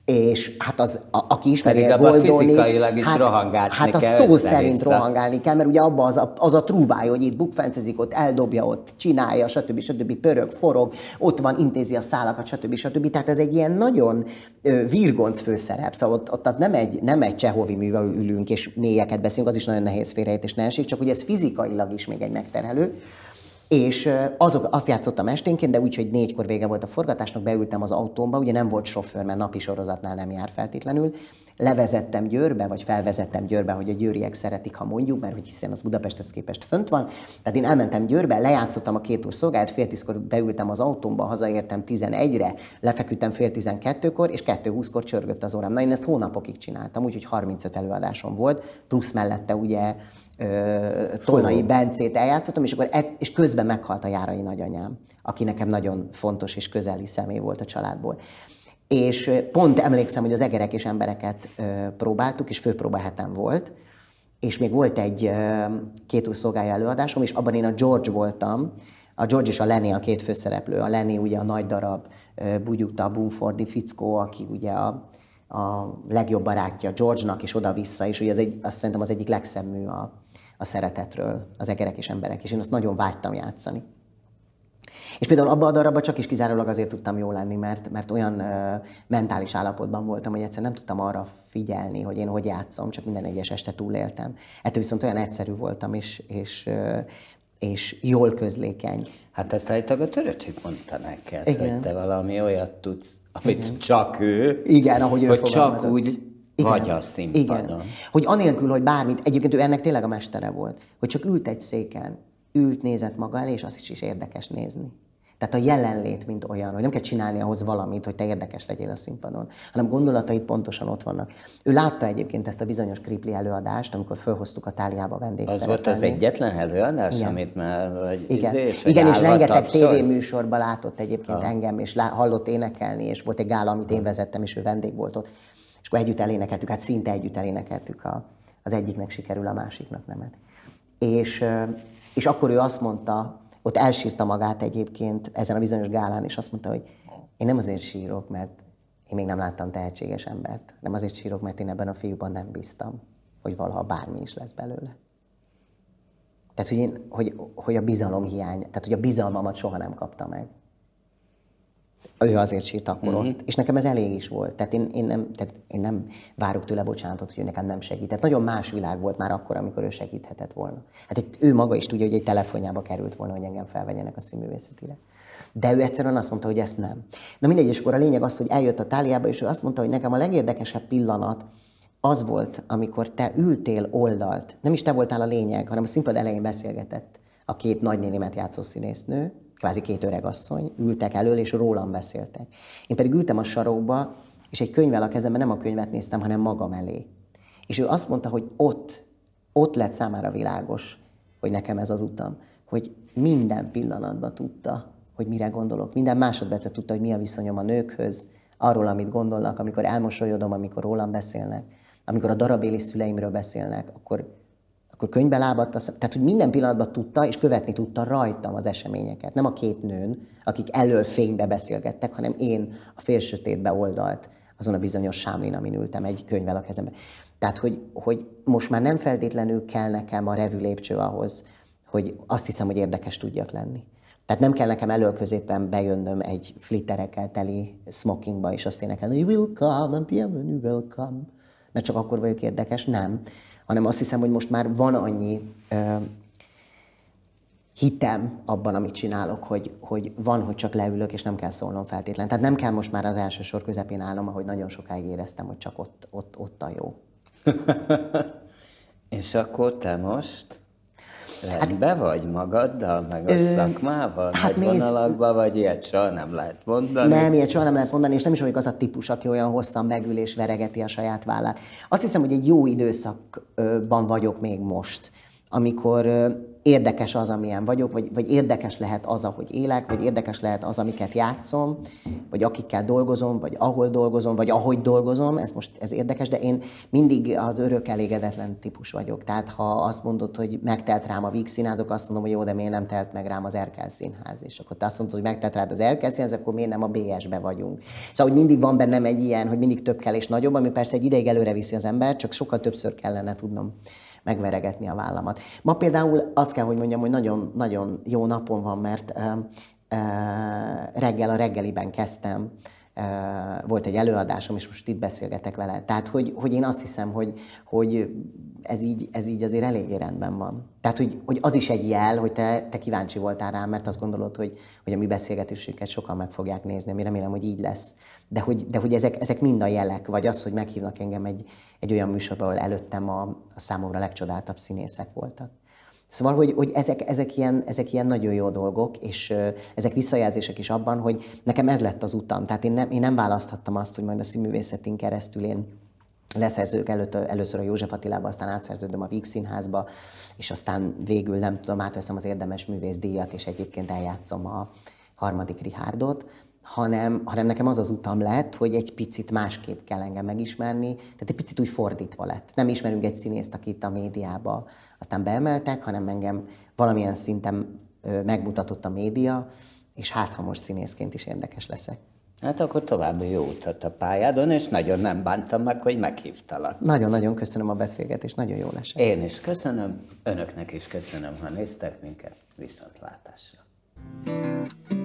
Speaker 3: és hát az, a, aki ismeri a Goldoni,
Speaker 2: fizikailag is
Speaker 3: hát,
Speaker 2: rohangálni
Speaker 3: hát
Speaker 2: kell,
Speaker 3: a szó szerint rohangálni kell, mert ugye abban az a, az a trúvája, hogy itt bukfencezik, ott eldobja, ott csinálja, stb. stb. Pörög, forog, ott van, intézi a szálakat, stb. stb. Tehát ez egy ilyen nagyon ö, virgonc főszerep, szóval ott, ott az nem egy, nem egy Csehovi mű, ahol ülünk és mélyeket beszélünk, az is nagyon nehéz félreértés ne esik, csak ugye ez fizikailag is még egy megterhelő. És azok, azt játszottam esténként, de úgy, hogy négykor vége volt a forgatásnak, beültem az autómba, ugye nem volt sofőr, mert napi sorozatnál nem jár feltétlenül, levezettem Győrbe, vagy felvezettem Győrbe, hogy a győriek szeretik, ha mondjuk, mert hogy hiszen az Budapesthez képest fönt van. Tehát én elmentem Győrbe, lejátszottam a két óra szolgálat, fél tízkor beültem az autómba, hazaértem tizenegyre, lefeküdtem fél tizenkettőkor, és kettő húszkor csörgött az órám. Na én ezt hónapokig csináltam, úgyhogy harmincöt előadásom volt, plusz mellette ugye Tolnai Bencét eljátszottam, és, akkor et, és közben meghalt a Járai nagyanyám, aki nekem nagyon fontos és közeli személy volt a családból. És pont emlékszem, hogy az Egerek és embereket próbáltuk, és főpróbahetem volt, és még volt egy két új szolgálja előadásom, és abban én a George voltam, a George és a Lenny a két főszereplő, a Lenny ugye a nagy darab, bugyukta, búfordi fickó, aki ugye a, a legjobb barátja George-nak, és oda-vissza, és ugye az egy, azt szerintem az egyik legszebb mű a, a szeretetről, az Egerek és emberek, és én azt nagyon vágytam játszani. És például abban a darabban csak is kizárólag azért tudtam jól lenni, mert, mert olyan ö, mentális állapotban voltam, hogy egyszerűen nem tudtam arra figyelni, hogy én hogy játszom, csak minden egyes este túléltem. Ettől viszont olyan egyszerű voltam, és, és, ö, és jól közlékeny.
Speaker 2: Hát ezt állítólag a Töröcsik mondta neked,
Speaker 3: Igen.
Speaker 2: hogy te valami olyat tudsz, amit
Speaker 3: Igen.
Speaker 2: csak ő,
Speaker 3: Igen, ahogy ő
Speaker 2: hogy
Speaker 3: fogalmazott.
Speaker 2: csak úgy
Speaker 3: Igen.
Speaker 2: vagy a színpadon.
Speaker 3: Igen. Hogy anélkül, hogy bármit, egyébként ő ennek tényleg a mestere volt, hogy csak ült egy széken, ült, nézett maga elé, és azt is, is érdekes nézni. Tehát a jelenlét, mint olyan, hogy nem kell csinálni ahhoz valamit, hogy te érdekes legyél a színpadon, hanem gondolatait pontosan ott vannak. Ő látta egyébként ezt a bizonyos Kripli előadást, amikor felhoztuk a Táliába vendégszerepelni.
Speaker 2: Az volt az egyetlen előadás,
Speaker 3: Igen.
Speaker 2: amit már vagy
Speaker 3: Igen,
Speaker 2: izés,
Speaker 3: Igen és
Speaker 2: állva
Speaker 3: rengeteg
Speaker 2: tapsol?
Speaker 3: tévéműsorban látott egyébként
Speaker 2: Ha.
Speaker 3: engem, és lá, hallott énekelni, és volt egy gála, amit én vezettem, és ő vendég volt ott. És akkor együtt elénekeltük, hát szinte együtt elénekeltük, a, az egyiknek sikerül, a másiknak nemet. És, és akkor ő azt mondta, ott elsírta magát egyébként ezen a bizonyos gálán, és azt mondta, hogy én nem azért sírok, mert én még nem láttam tehetséges embert. Nem azért sírok, mert én ebben a fiúban nem bíztam, hogy valaha bármi is lesz belőle. Tehát, hogy, én, hogy, hogy a bizalom hiány, tehát, hogy a bizalmamat soha nem kapta meg. Ő azért sírt akkor mm-hmm. ott, és nekem ez elég is volt. Tehát én, én, nem, tehát én nem várok tőle bocsánatot, hogy ő nekem nem segít. Tehát nagyon más világ volt már akkor, amikor ő segíthetett volna. Hát itt ő maga is tudja, hogy egy telefonjába került volna, hogy engem felvegyenek a színművészetire. De ő egyszerűen azt mondta, hogy ezt nem. Na mindegy, és akkor a lényeg az, hogy eljött a Táliába, és ő azt mondta, hogy nekem a legérdekesebb pillanat az volt, amikor te ültél oldalt. Nem is te voltál a lényeg, hanem a színpad elején beszélgetett a két nagynénimet játszó színésznő, kvázi két öregasszony, ültek elől, és rólam beszéltek. Én pedig ültem a sarokba, és egy könyvvel a kezemben nem a könyvet néztem, hanem magam elé. És ő azt mondta, hogy ott, ott lett számára világos, hogy nekem ez az utam, hogy minden pillanatban tudta, hogy mire gondolok. Minden másodpercet tudta, hogy mi a viszonyom a nőkhöz, arról, amit gondolnak, amikor elmosolyodom, amikor rólam beszélnek, amikor a darabéli szüleimről beszélnek, akkor, akkor könyvbe lábadt, tehát hogy minden pillanatban tudta, és követni tudta rajtam az eseményeket. Nem a két nőn, akik elől fénybe beszélgettek, hanem én a félsötétbe oldalt, azon a bizonyos sámlin, amin ültem egy könyvvel a kezemben. Tehát, hogy, hogy most már nem feltétlenül kell nekem a revű lépcső ahhoz, hogy azt hiszem, hogy érdekes tudjak lenni. Tehát nem kell nekem elől középen bejönnöm egy flitterekkel teli smokingba, és azt énekelni, welcome, and bienvenue, welcome. Mert csak akkor vagyok érdekes, nem. Hanem azt hiszem, hogy most már van annyi ö, hitem abban, amit csinálok, hogy, hogy van, hogy csak leülök, és nem kell szólnom feltétlenül. Tehát nem kell most már az első sor közepén állnom, ahogy nagyon sokáig éreztem, hogy csak ott, ott, ott a jó.
Speaker 2: És akkor te most rendben vagy magaddal, meg a
Speaker 3: Ö,
Speaker 2: szakmával,
Speaker 3: hát
Speaker 2: nagy
Speaker 3: nézd-
Speaker 2: vonalakban, vagy ilyet soha nem lehet mondani?
Speaker 3: Nem, ilyet soha nem lehet mondani, és nem is vagyok az a típus, aki olyan hosszan megül és veregeti a saját vállát. Azt hiszem, hogy egy jó időszakban vagyok még most, amikor ö, érdekes az, amilyen vagyok, vagy, vagy érdekes lehet az, ahogy élek, vagy érdekes lehet az, amiket játszom, vagy akikkel dolgozom, vagy ahol dolgozom, vagy ahogy dolgozom, ez most ez érdekes, de én mindig az örök elégedetlen típus vagyok. Tehát ha azt mondod, hogy megtelt rám a Víg Színházok, azt mondom, hogy jó, de miért nem telt meg rám az Erkel Színház? És akkor te azt mondod, hogy megtelt rád az Erkel Színház, akkor miért nem a bé es-be vagyunk? Szóval, hogy mindig van bennem egy ilyen, hogy mindig több kell és nagyobb, ami persze egy ideig előre viszi az ember, csak sokkal többször kellene tudnom megveregetni a vállamat. Ma például azt kell, hogy mondjam, hogy nagyon, nagyon jó napom van, mert uh, uh, reggel a reggeliben kezdtem volt egy előadásom, és most itt beszélgetek vele. Tehát, hogy, hogy én azt hiszem, hogy, hogy ez, így, ez így azért eléggé rendben van. Tehát, hogy, hogy az is egy jel, hogy te, te kíváncsi voltál rám, mert azt gondolod, hogy, hogy a mi beszélgetésünket sokan meg fogják nézni. Én remélem, hogy így lesz. De hogy, de hogy ezek, ezek mind a jelek, vagy az, hogy meghívnak engem egy, egy olyan műsorba, ahol előttem a, a számomra legcsodáltabb színészek voltak. Szóval, hogy, hogy ezek, ezek, ilyen, ezek ilyen nagyon jó dolgok, és uh, ezek visszajelzések is abban, hogy nekem ez lett az utam. Tehát én nem, én nem választhattam azt, hogy majd a színművészetén keresztül én leszerzők előtt, először a József Attilába, aztán átszerződöm a Víg Színházba, és aztán végül nem tudom, átveszem az érdemes művész díjat, és egyébként eljátszom a harmadik Richárdot, hanem, hanem nekem az az utam lett, hogy egy picit másképp kell engem megismerni, tehát egy picit úgy fordítva lett. Nem ismerünk egy színészt, akit a médiába aztán beemeltek, hanem engem valamilyen szinten megmutatott a média, és hát ha most színészként is érdekes leszek.
Speaker 2: Hát akkor további jó utat a pályádon, és nagyon nem bántam meg, hogy meghívtalak.
Speaker 3: Nagyon-nagyon köszönöm a beszélgetést, nagyon jól esett.
Speaker 2: Én is köszönöm, önöknek is köszönöm, ha néztek minket. Viszontlátásra.